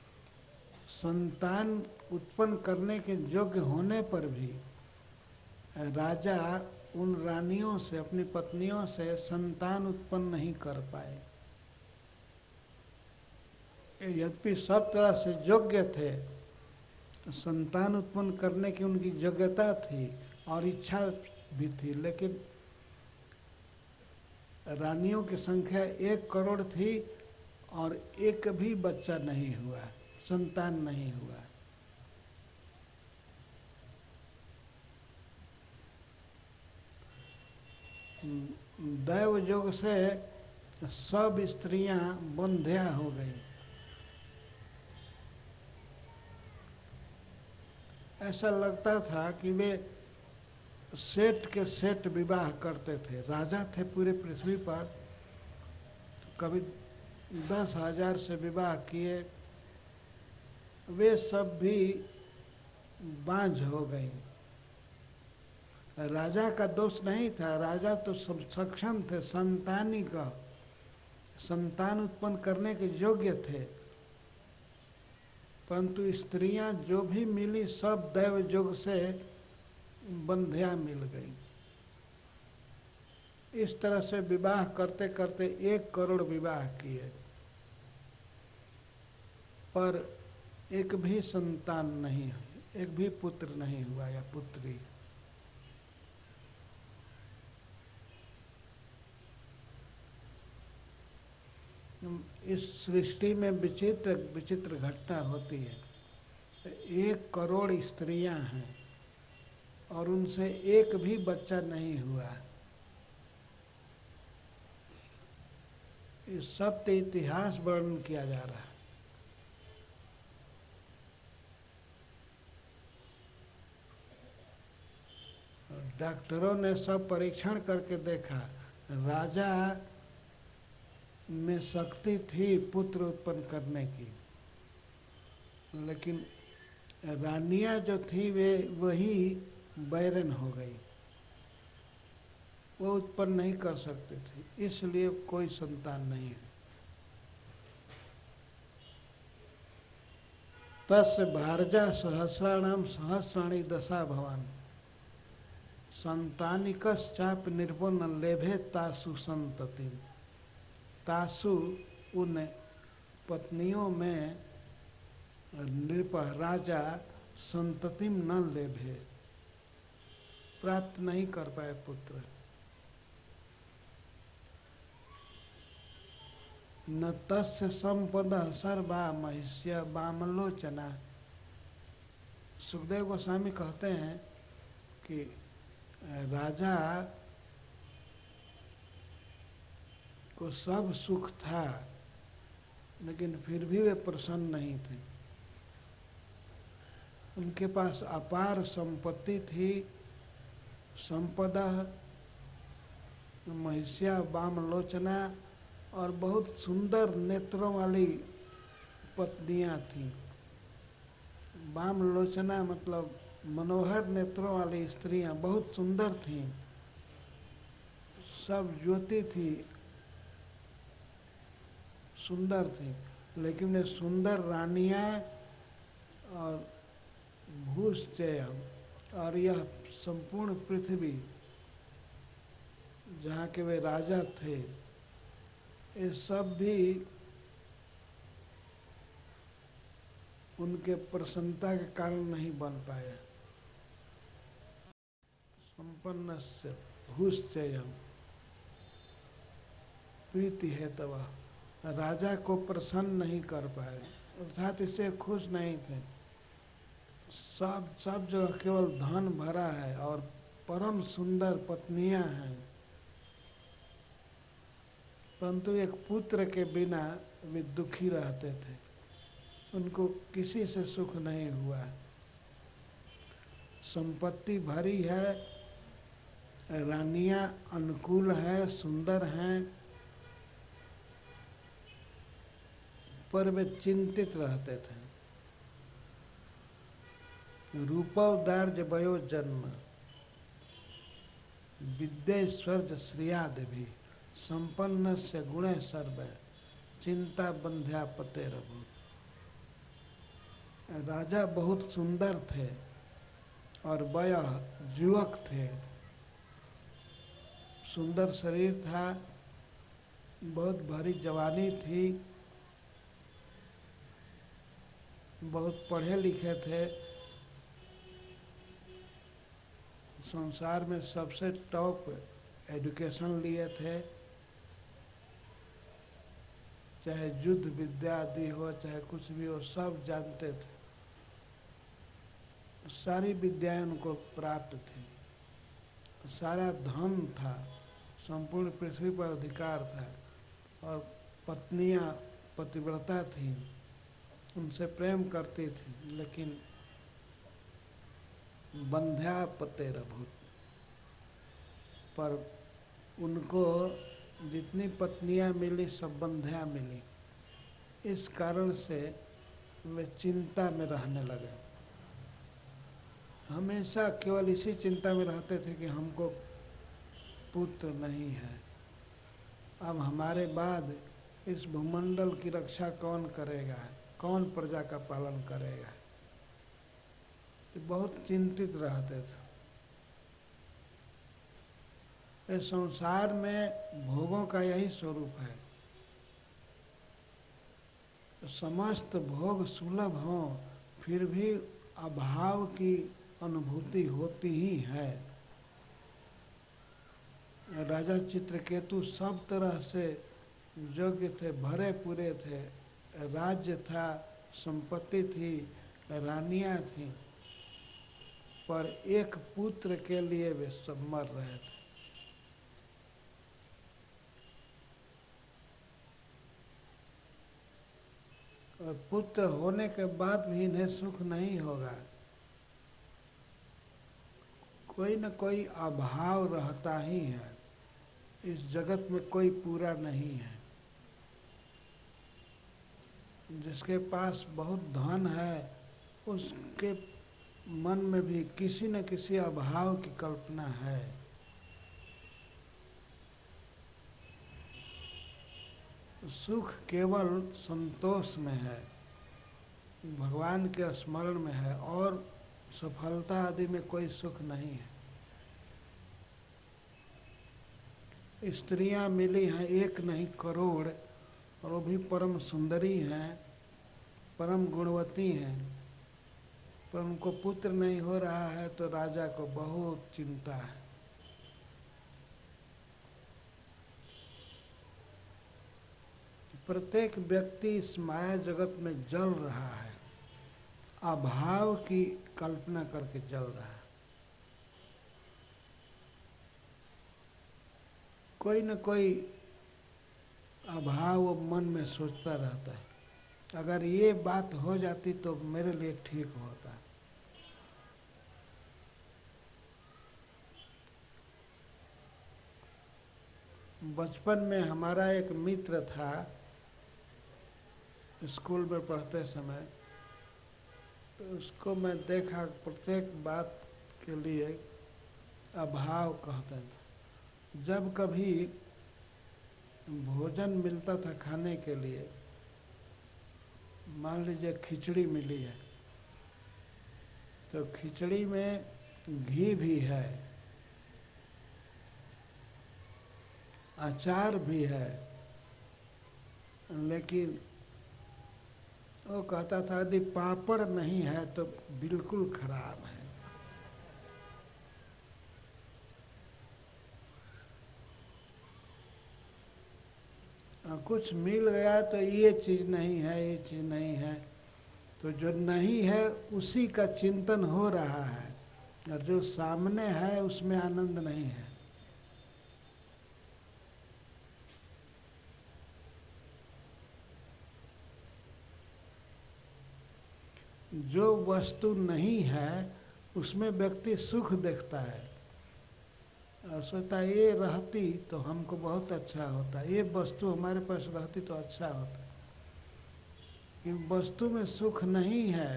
संतान उत्पन्न करने के योग्य होने पर भी राजा उन रानियों से, अपनी पत्नियों से संतान उत्पन्न नहीं कर पाए। यद्यपि सब तरह से योग्य थे, संतान उत्पन्न करने की उनकी योग्यता थी और इच्छा भी थी, लेकिन रानियों की संख्या एक करोड़ थी और एक भी बच्चा नहीं हुआ, संतान नहीं हुआ। दैव योग से सब स्त्रियां बंध्या हो गई। ऐसा लगता था कि वे सेठ के सेठ विवाह करते थे। राजा थे पूरे पृथ्वी पर, तो कभी दस हजार से विवाह किए, वे सब भी बांझ हो गई। राजा का दोष नहीं था, राजा तो सब सक्षम थे, संतानी का संतान उत्पन्न करने के योग्य थे, परंतु स्त्रियां जो भी मिली सब दैव योग से बंध्या मिल गई। इस तरह से विवाह करते करते एक करोड़ विवाह किए, पर एक भी संतान नहीं हुई, एक भी पुत्र नहीं हुआ या पुत्री। इस सृष्टि में विचित्र विचित्र घटना होती है। एक करोड़ स्त्रियां हैं और उनसे एक भी बच्चा नहीं हुआ। इस सत्य इतिहास वर्णन किया जा रहा है। डॉक्टरों ने सब परीक्षण करके देखा, राजा में शक्ति थी पुत्र उत्पन्न करने की, लेकिन रानियां जो थी वे वही बैरन हो गई, वो उत्पन्न नहीं कर सकते थे, इसलिए कोई संतान नहीं है। तस्य भारजा सहस्राणाम सहस्राणी दशा भवान, संतानिकश्चाप निर्पुण लेभे तासु संतति। तासु उन पत्नियों में नृप राजा संततिम न लेभे, प्राप्त नहीं कर पाए पुत्र। न तस्य संपद सर्वा महिष्य वामलोचना। सुखदेव गोस्वामी कहते हैं कि राजा को सब सुख था, लेकिन फिर भी वे प्रसन्न नहीं थे। उनके पास अपार संपत्ति थी, संपदा महिष्या वामलोचना, और बहुत सुंदर नेत्रों वाली पत्नियां थीं। वामलोचना मतलब मनोहर नेत्रों वाली स्त्रियां बहुत सुंदर थीं। सब ज्योति थी, सुंदर थी, लेकिन ये सुंदर रानियां और भूश्चयम और यह संपूर्ण पृथ्वी जहाँ के वे राजा थे, ये सब भी उनके प्रसन्नता के कारण नहीं बन पाए। संपन्नस्य भूश्चयम प्रीति है तब राजा को प्रसन्न नहीं कर पाए, अर्थात इससे खुश नहीं थे। सब सब जगह केवल धन भरा है और परम सुंदर पत्नियां हैं, परंतु एक पुत्र के बिना वे दुखी रहते थे, उनको किसी से सुख नहीं हुआ। संपत्ति भरी है, रानियां अनुकूल है, सुंदर हैं, पर वे चिंतित रहते थे। रूपौदार्य वयो जन्म विद्यैश्वर्य श्रियादि भी संपन्न से गुणे सर्व चिंता बंध्या पते रघु। राजा बहुत सुंदर थे और वयः युवक थे, सुंदर शरीर था, बहुत भारी जवानी थी, बहुत पढ़े लिखे थे, संसार में सबसे टॉप एजुकेशन लिए थे, चाहे युद्ध विद्या आदि हो, चाहे कुछ भी हो, सब जानते थे, सारी विद्याएं उनको प्राप्त थी, सारा धन था, संपूर्ण पृथ्वी पर अधिकार था, और पत्नियां पतिव्रता थीं, उनसे प्रेम करती थी, लेकिन बंध्या पते रभूत, पर उनको जितनी पत्नियां मिली सब बंध्या मिली। इस कारण से वे चिंता में रहने लगे, हमेशा केवल इसी चिंता में रहते थे कि हमको पुत्र नहीं है, अब हमारे बाद इस भूमंडल की रक्षा कौन करेगा, कौन प्रजा का पालन करेगा, तो बहुत चिंतित रहते थे। इस संसार में भोगों का यही स्वरूप है, समस्त भोग सुलभ हों फिर भी अभाव की अनुभूति होती ही है। राजा चित्रकेतु सब तरह से योग्य थे, भरे पूरे थे, राज्य था, संपत्ति थी, रानियां थीं, पर एक पुत्र के लिए वे सब मर रहे थे। और पुत्र होने के बाद भी इन्हें सुख नहीं होगा, कोई न कोई अभाव रहता ही है, इस जगत में कोई पूरा नहीं है। जिसके पास बहुत धन है उसके मन में भी किसी न किसी अभाव की कल्पना है। सुख केवल संतोष में है, भगवान के स्मरण में है, और सफलता आदि में कोई सुख नहीं है। स्त्रियां मिली हैं एक नहीं करोड़, और वो भी परम सुंदरी हैं, परम गुणवती हैं, पर उनको पुत्र नहीं हो रहा है तो राजा को बहुत चिंता है। प्रत्येक व्यक्ति इस माया जगत में जल रहा है, अभाव की कल्पना करके जल रहा है। कोई न कोई अभाव वो मन में सोचता रहता है, अगर ये बात हो जाती तो मेरे लिए ठीक होता। बचपन में हमारा एक मित्र था, स्कूल में पढ़ते समय, तो उसको मैं देखा प्रत्येक बात के लिए अभाव कहते थे। जब कभी भोजन मिलता था खाने के लिए, मान लीजिए खिचड़ी मिली है, तो खिचड़ी में घी भी है, अचार भी है, लेकिन वो कहता था यदि पापड़ नहीं है तो बिल्कुल खराब है। और कुछ मिल गया तो ये चीज़ नहीं है, ये चीज़ नहीं है, तो जो नहीं है उसी का चिंतन हो रहा है, और जो सामने है उसमें आनंद नहीं है। जो वस्तु नहीं है उसमें व्यक्ति सुख देखता है और सोचता है ये रहती तो हमको बहुत अच्छा होता, ये वस्तु हमारे पास रहती तो अच्छा होता। कि वस्तु में सुख नहीं है,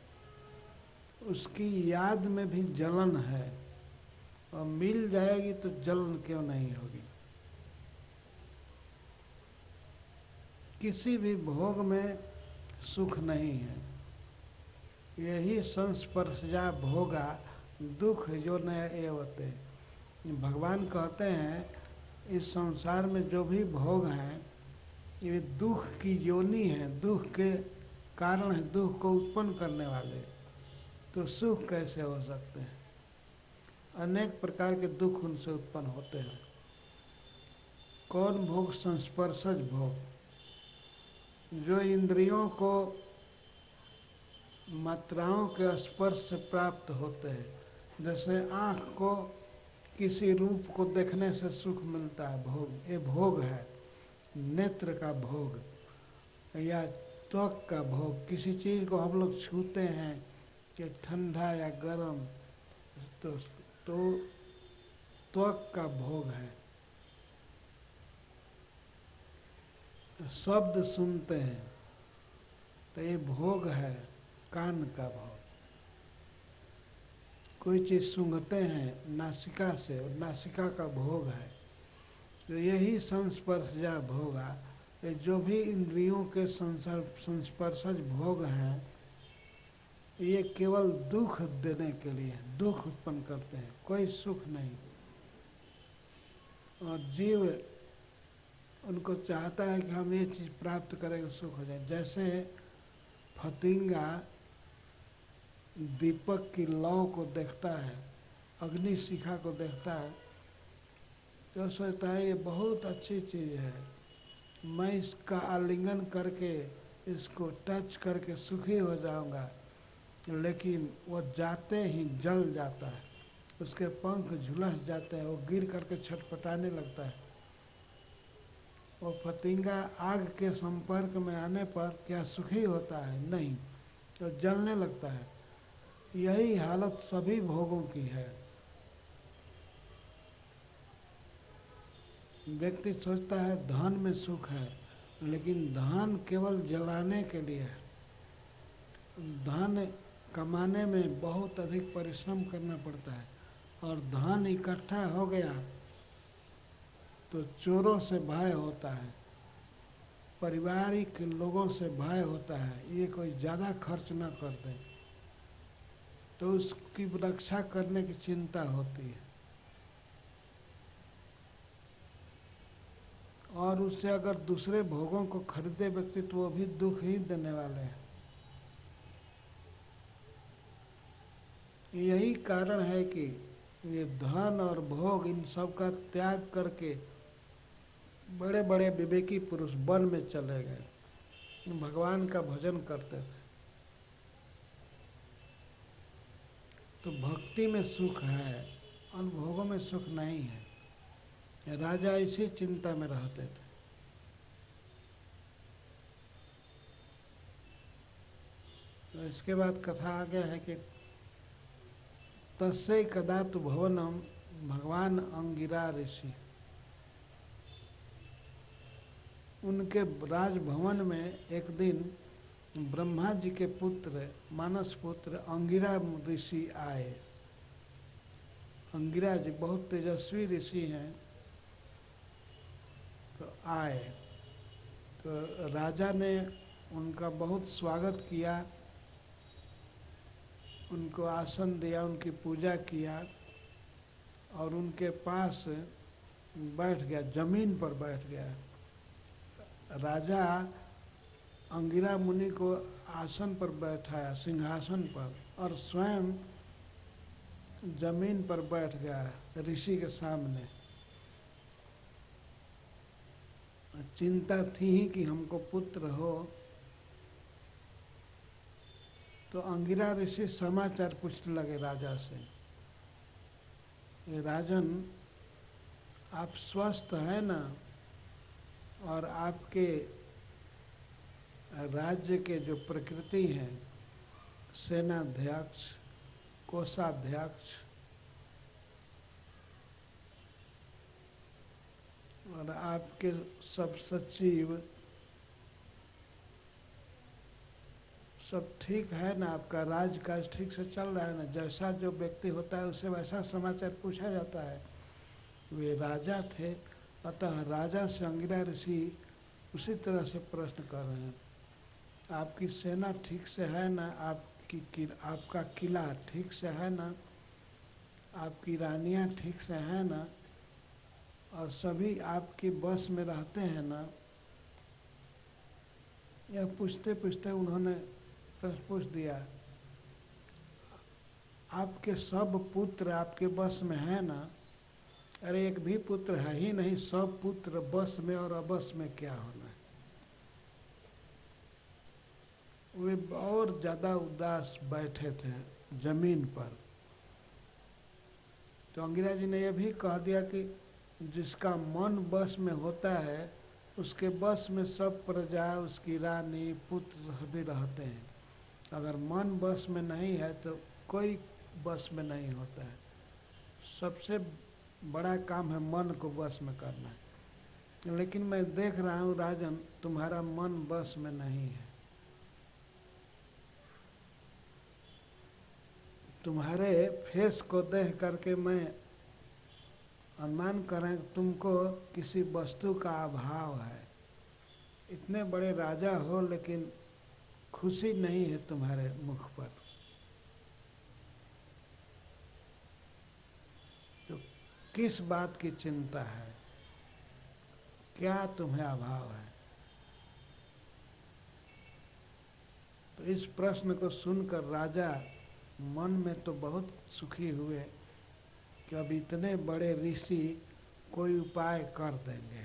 उसकी याद में भी जलन है, और मिल जाएगी तो जलन क्यों नहीं होगी। किसी भी भोग में सुख नहीं है। यही संस्पर्शजा भोगा दुख जो न एवते। भगवान कहते हैं इस संसार में जो भी भोग हैं ये दुख की योनि है, दुख के कारण है, दुख को उत्पन्न करने वाले, तो सुख कैसे हो सकते हैं। अनेक प्रकार के दुख उनसे उत्पन्न होते हैं। कौन भोग? संस्पर्शज भोग, जो इंद्रियों को मात्राओं के स्पर्श से प्राप्त होते हैं। जैसे आँख को किसी रूप को देखने से सुख मिलता है, भोग, ये भोग है। नेत्र का भोग या त्वक का भोग, किसी चीज़ को हम लोग छूते हैं कि ठंडा या गर्म, तो तो त्वक का भोग है। शब्द सुनते हैं तो ये भोग है, कान का भोग। कोई चीज़ सूंघते हैं नासिका से, और नासिका का भोग है। तो यही संस्पर्शजा भोगा, ये जो भी इंद्रियों के संस्पर्शज भोग हैं ये केवल दुख देने के लिए, दुख उत्पन्न करते हैं, कोई सुख नहीं। और जीव उनको चाहता है कि हम ये चीज़ प्राप्त करें, सुख हो जाए। जैसे फतिंगा दीपक की लौ को देखता है, अग्नि शिखा को देखता है, तो सोचता है ये बहुत अच्छी चीज़ है, मैं इसका आलिंगन करके इसको टच करके सुखी हो जाऊंगा। लेकिन वो जाते ही जल जाता है, उसके पंख झुलस जाते हैं, वो गिर करके छटपटाने लगता है। वो फतिंगा आग के संपर्क में आने पर क्या सुखी होता है? नहीं, तो जलने लगता है। यही हालत सभी भोगों की है। व्यक्ति सोचता है धन में सुख है, लेकिन धन केवल जलाने के लिए है। धन कमाने में बहुत अधिक परिश्रम करना पड़ता है, और धन इकट्ठा हो गया तो चोरों से भय होता है, पारिवारिक लोगों से भय होता है, ये कोई ज़्यादा खर्च ना कर दे, तो उसकी रक्षा करने की चिंता होती है। और उससे अगर दूसरे भोगों को खरीदे व्यक्ति तो वो भी दुख ही देने वाले हैं। यही कारण है कि ये धन और भोग इन सब का त्याग करके बड़े बड़े विवेकी पुरुष वन में चले गए, भगवान का भजन करते थे। तो भक्ति में सुख है, अनुभोगों में सुख नहीं है। राजा इसी चिंता में रहते थे। तो इसके बाद कथा आ गया है कि तस्यै कदा तु भवनम भगवान अंगिरा ऋषि। उनके राजभवन में एक दिन ब्रह्मा जी के पुत्र मानस पुत्र अंगिरा ऋषि आए। अंगिरा जी बहुत तेजस्वी ऋषि हैं, आए तो राजा ने उनका बहुत स्वागत किया, उनको आसन दिया, उनकी पूजा किया और उनके पास बैठ गया, जमीन पर बैठ गया। राजा अंगिरा मुनि को आसन पर बैठाया, सिंहासन पर, और स्वयं जमीन पर बैठ गया ऋषि के सामने। चिंता थी ही कि हमको पुत्र हो, तो अंगिरा ऋषि समाचार पूछने लगे राजा से, ये राजन आप स्वस्थ हैं ना, और आपके राज्य के जो प्रकृति हैं, सेनाध्यक्ष, कोषाध्यक्ष और आपके सब सचिव सब ठीक है ना, आपका राजकाज ठीक से चल रहा है ना? जैसा जो व्यक्ति होता है उसे वैसा समाचार पूछा जाता है। वे राजा थे, अतः राजा से अंगिरा ऋषि उसी तरह से प्रश्न कर रहे हैं, आपकी सेना ठीक से है ना, आपकी कि, आपका किला ठीक से है ना, आपकी रानियां ठीक से हैं ना, और सभी आपकी बस में रहते हैं ना? यह पूछते पूछते उन्होंने प्रश्न पूछ दिया, आपके सब पुत्र आपके बस में है ना? अरे एक भी पुत्र है ही नहीं, सब पुत्र बस में और अबस में क्या होना है। वे और ज्यादा उदास बैठे थे जमीन पर। तो अंगिरा जी ने यह भी कह दिया कि जिसका मन बस में होता है उसके बस में सब प्रजा, उसकी रानी, पुत्र सभी रहते हैं। अगर मन बस में नहीं है तो कोई बस में नहीं होता है। सबसे बड़ा काम है मन को बस में करना है। लेकिन मैं देख रहा हूँ राजन, तुम्हारा मन बस में नहीं है। तुम्हारे फेस को देख करके मैं अनुमान कर रहा हूँ तुमको किसी वस्तु का अभाव है। इतने बड़े राजा हो लेकिन खुशी नहीं है तुम्हारे मुख पर। तो किस बात की चिंता है, क्या तुम्हें अभाव है? तो इस प्रश्न को सुनकर राजा मन में तो बहुत सुखी हुए कि अब इतने बड़े ऋषि कोई उपाय कर देंगे।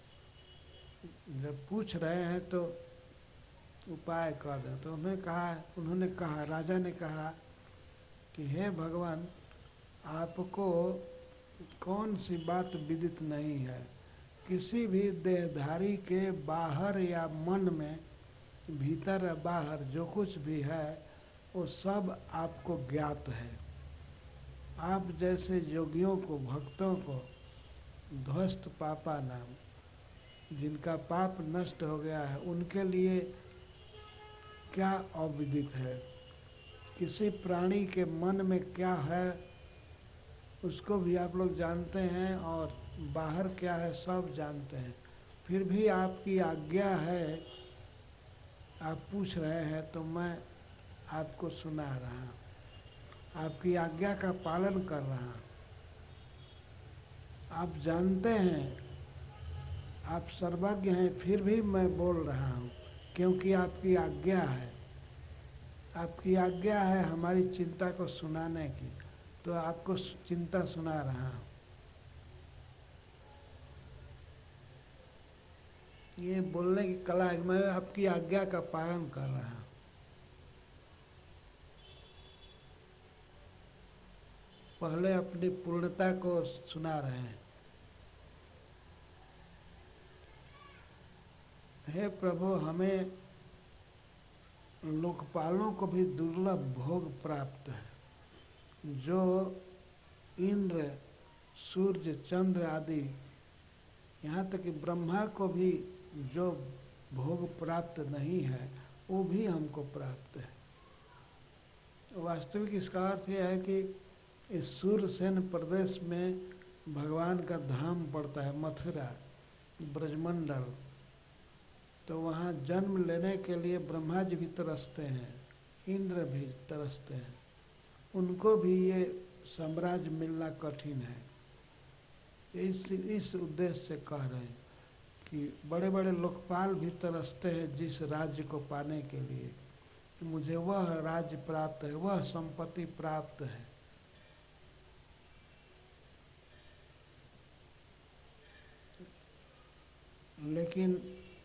जब पूछ रहे हैं तो उपाय कर दें। तो उन्होंने कहा उन्होंने कहा राजा ने कहा कि हे भगवान, आपको कौन सी बात विदित नहीं है? किसी भी देहधारी के बाहर या मन में, भीतर या बाहर जो कुछ भी है वो सब आपको ज्ञात है। आप जैसे योगियों को, भक्तों को ध्वस्त पापा नाम, जिनका पाप नष्ट हो गया है, उनके लिए क्या अविदित है? किसी प्राणी के मन में क्या है उसको भी आप लोग जानते हैं, और बाहर क्या है सब जानते हैं। फिर भी आपकी आज्ञा है, आप पूछ रहे हैं तो मैं आपको सुना रहा हूँ, आपकी आज्ञा का पालन कर रहा हूँ। आप जानते हैं, आप सर्वज्ञ हैं, फिर भी मैं बोल रहा हूँ क्योंकि आपकी आज्ञा है। आपकी आज्ञा है हमारी चिंता को सुनाने की, तो आपको चिंता सुना रहा हूँ। ये बोलने की कला है, मैं आपकी आज्ञा का पालन कर रहा हूँ। पहले अपनी पूर्णता को सुना रहे हैं। हे प्रभु, हमें लोकपालों को भी दुर्लभ भोग प्राप्त है, जो इंद्र, सूर्य, चंद्र आदि, यहाँ तक कि ब्रह्मा को भी जो भोग प्राप्त नहीं है वो भी हमको प्राप्त है। वास्तविक इसका अर्थ यह है कि इस सूर्यसेन प्रदेश में भगवान का धाम पड़ता है, मथुरा, ब्रजमंडल, तो वहाँ जन्म लेने के लिए ब्रह्मा जी भी तरसते हैं, इंद्र भी तरसते हैं, उनको भी ये साम्राज्य मिलना कठिन है। इस इस उद्देश्य से कह रहे हैं कि बड़े बड़े लोकपाल भी तरसते हैं जिस राज्य को पाने के लिए, मुझे वह राज्य प्राप्त है, वह संपत्ति प्राप्त है। लेकिन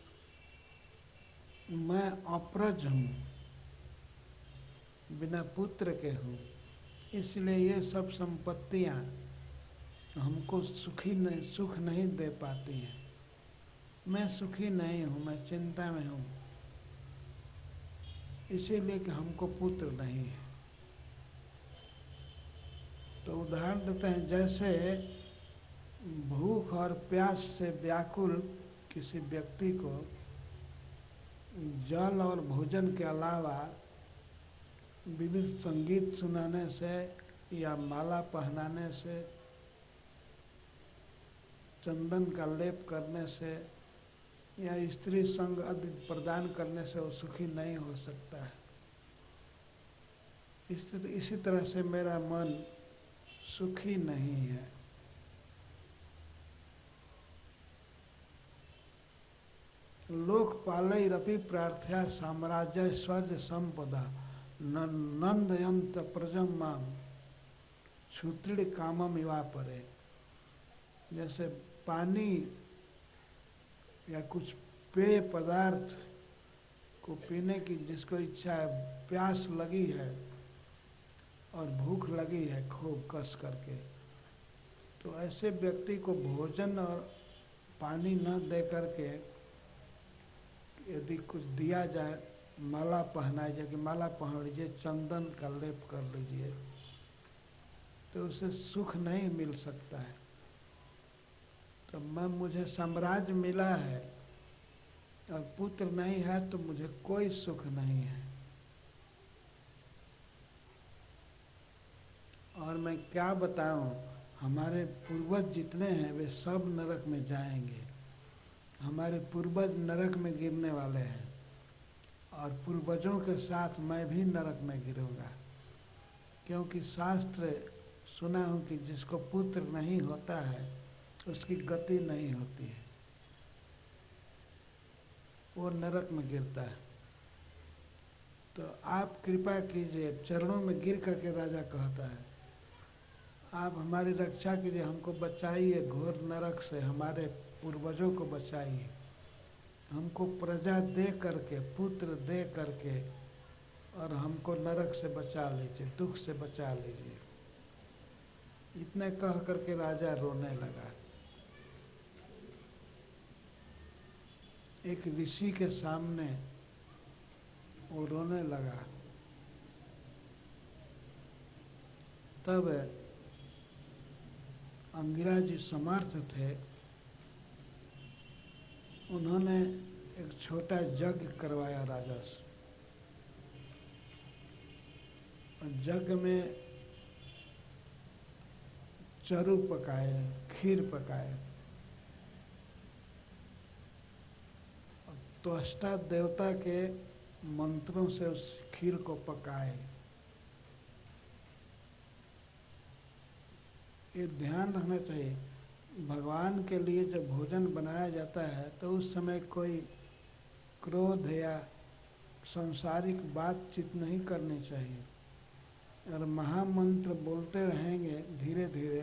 मैं अप्रज हूँ, बिना पुत्र के हूँ, इसलिए ये सब संपत्तियाँ हमको सुखी नहीं सुख नहीं दे पाती हैं। मैं सुखी नहीं हूँ, मैं चिंता में हूँ, इसीलिए कि हमको पुत्र नहीं है। तो उदाहरण देते हैं, जैसे भूख और प्यास से व्याकुल किसी व्यक्ति को जल और भोजन के अलावा विविध संगीत सुनाने से या माला पहनाने से, चंदन का लेप करने से या स्त्री संग आदि प्रदान करने से वो सुखी नहीं हो सकता है। इस इसी तरह से मेरा मन सुखी नहीं है। लोकपालैरपि प्रार्थया साम्राज्यैश्वर्य संपदा नंदयंत प्रजम माम क्षुत्रिण कामम इवापरे। जैसे पानी या कुछ पेय पदार्थ को पीने की जिसको इच्छा है, प्यास लगी है और भूख लगी है खूब कस करके, तो ऐसे व्यक्ति को भोजन और पानी न दे करके यदि कुछ दिया जाए, माला पहनाई जाए कि माला पहन लीजिए, चंदन का लेप कर लीजिए, तो उसे सुख नहीं मिल सकता है। तो मैं मुझे साम्राज्य मिला है और पुत्र नहीं है तो मुझे कोई सुख नहीं है। और मैं क्या बताऊं, हमारे पूर्वज जितने हैं वे सब नरक में जाएंगे। हमारे पूर्वज नरक में गिरने वाले हैं और पूर्वजों के साथ मैं भी नरक में गिरूंगा, क्योंकि शास्त्र सुना हूं कि जिसको पुत्र नहीं होता है उसकी गति नहीं होती है, वो नरक में गिरता है। तो आप कृपा कीजिए, चरणों में गिर करके राजा कहता है, आप हमारी रक्षा कीजिए, हमको बचाइए घोर नरक से, हमारे पूर्वजों को बचाइए, हमको प्रजा दे करके, पुत्र दे करके, और हमको नरक से बचा लीजिए, दुख से बचा लीजिए। इतने कह करके राजा रोने लगा। एक ऋषि के सामने वो रोने लगा। तब अंगिरा जी समर्थ थे, उन्होंने एक छोटा यज्ञ करवाया राजा से। यज्ञ में चरु पकाए, खीर पकाए, तो अष्टा देवता के मंत्रों से उस खीर को पकाए। ये ध्यान रखना चाहिए, भगवान के लिए जब भोजन बनाया जाता है तो उस समय कोई क्रोध या सांसारिक बातचीत नहीं करनी चाहिए। और महामंत्र बोलते रहेंगे धीरे धीरे,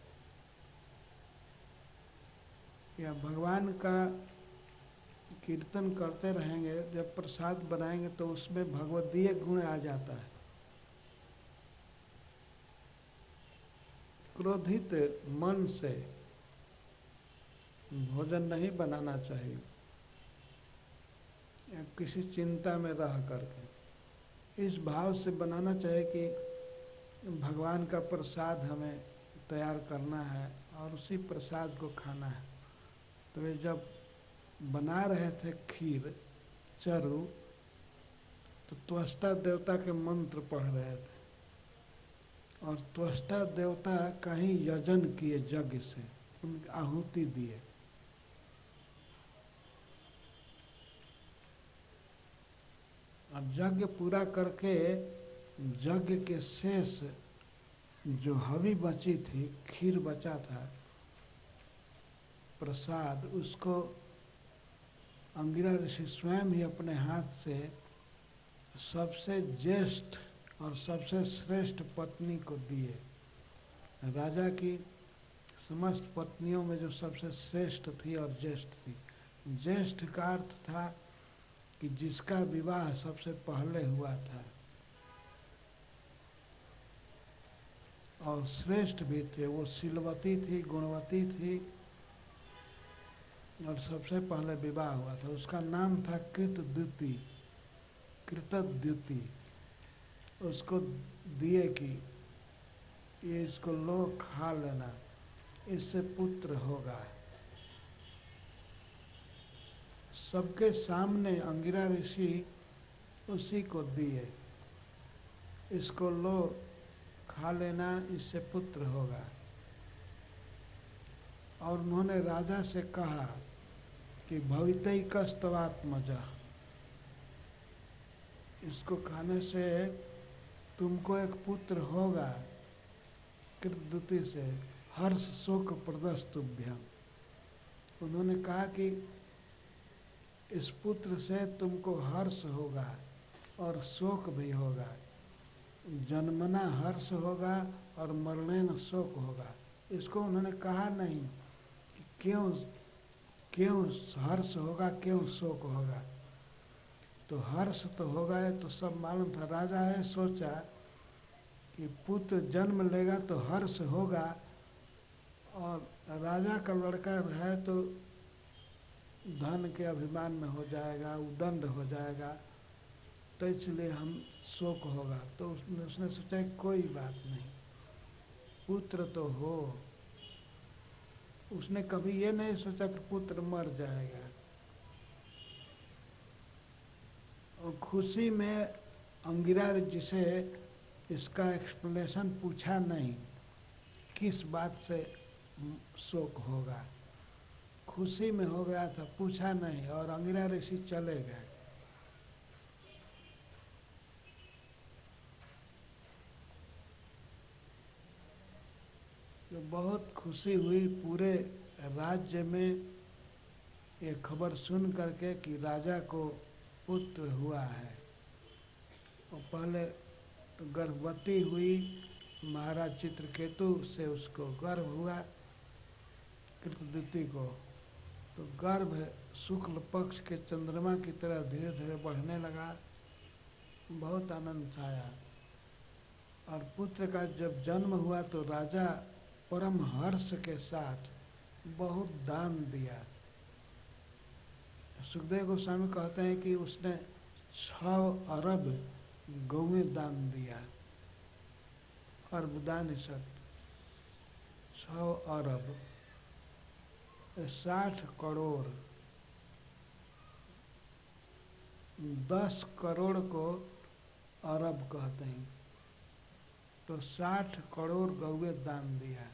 या भगवान का कीर्तन करते रहेंगे, जब प्रसाद बनाएंगे तो उसमें भगवदीय गुण आ जाता है। क्रोधित मन से भोजन नहीं बनाना चाहिए, या किसी चिंता में रह करके इस भाव से बनाना चाहिए कि भगवान का प्रसाद हमें तैयार करना है और उसी प्रसाद को खाना है। तो वे जब बना रहे थे खीर चरु, तो त्वष्टा देवता के मंत्र पढ़ रहे थे, और त्वष्टा देवता का ही यजन किए, यज्ञ से उनकी आहुति दिए। और यज्ञ पूरा करके यज्ञ के शेष जो हवी बची थी, खीर बचा था, प्रसाद, उसको अंगिरा ऋषि स्वयं ही अपने हाथ से सबसे ज्येष्ठ और सबसे श्रेष्ठ पत्नी को दिए। राजा की समस्त पत्नियों में जो सबसे श्रेष्ठ थी और ज्येष्ठ थी, ज्येष्ठ का अर्थ था कि जिसका विवाह सबसे पहले हुआ था, और श्रेष्ठ भी थे, वो शीलवती थी, गुणवती थी और सबसे पहले विवाह हुआ था। उसका नाम था कृतद्युति, कृतद्युति। उसको दिए कि ये इसको लो, खा लेना, इससे पुत्र होगा। सबके सामने अंगिरा ऋषि उसी को दिए, इसको लो, खा लेना, इससे पुत्र होगा। और उन्होंने राजा से कहा कि भवितैकस्तवात्मजः, इसको खाने से तुमको एक पुत्र होगा, कृतद्युति से, हर्ष शोक प्रदस्तुभ्यम। उन्होंने कहा कि इस पुत्र से तुमको हर्ष होगा और शोक भी होगा, जन्मना हर्ष होगा और मरणेन शोक होगा। इसको उन्होंने कहा नहीं कि क्यों क्यों हर्ष होगा, क्यों शोक होगा। तो हर्ष तो होगा, है तो सब मालूम था। राजा है सोचा कि पुत्र जन्म लेगा तो हर्ष होगा, और राजा का लड़का है तो धन के अभिमान में हो जाएगा, उदंड हो जाएगा, तो इसलिए हम शोक होगा। तो उसने उसने सोचा कोई बात नहीं, पुत्र तो हो। उसने कभी ये नहीं सोचा कि पुत्र मर जाएगा। और खुशी में अंगिरा जी से इसका एक्सप्लेनेशन पूछा नहीं, किस बात से शोक होगा। खुशी में हो गया था, पूछा नहीं, और अंगिरा ऋषि चले गए। तो बहुत खुशी हुई पूरे राज्य में ये खबर सुन करके कि राजा को पुत्र हुआ है। और पहले गर्भवती हुई, महाराज चित्रकेतु से उसको गर्भ हुआ, कृतद्युति को। तो गर्भ शुक्ल पक्ष के चंद्रमा की तरह धीरे धीरे बढ़ने लगा, बहुत आनंद छाया। और पुत्र का जब जन्म हुआ तो राजा परम हर्ष के साथ बहुत दान दिया। सुखदेव गोस्वामी कहते हैं कि उसने छह अरब गौएं दान दिया, अरब दान सब, छह अरब, साठ करोड़, दस करोड़ को अरब कहते हैं, तो साठ करोड़ गौएं दान दिया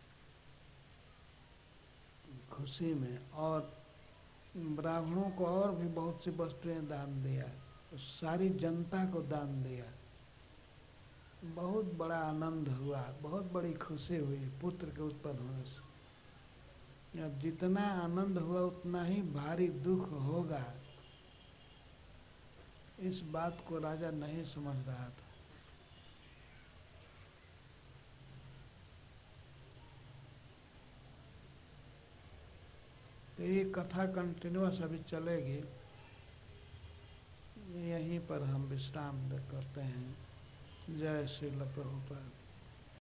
खुशी में। और ब्राह्मणों को और भी बहुत सी वस्तुएं दान दिया, तो सारी जनता को दान दिया। बहुत बड़ा आनंद हुआ, बहुत बड़ी खुशी हुई पुत्र के उत्पन्न होने से। अब जितना आनंद हुआ उतना ही भारी दुख होगा, इस बात को राजा नहीं समझ रहा था। तो ये कथा कंटिन्यूअस अभी चलेगी, यहीं पर हम विश्राम करते हैं। जय श्री प्रभुपाद।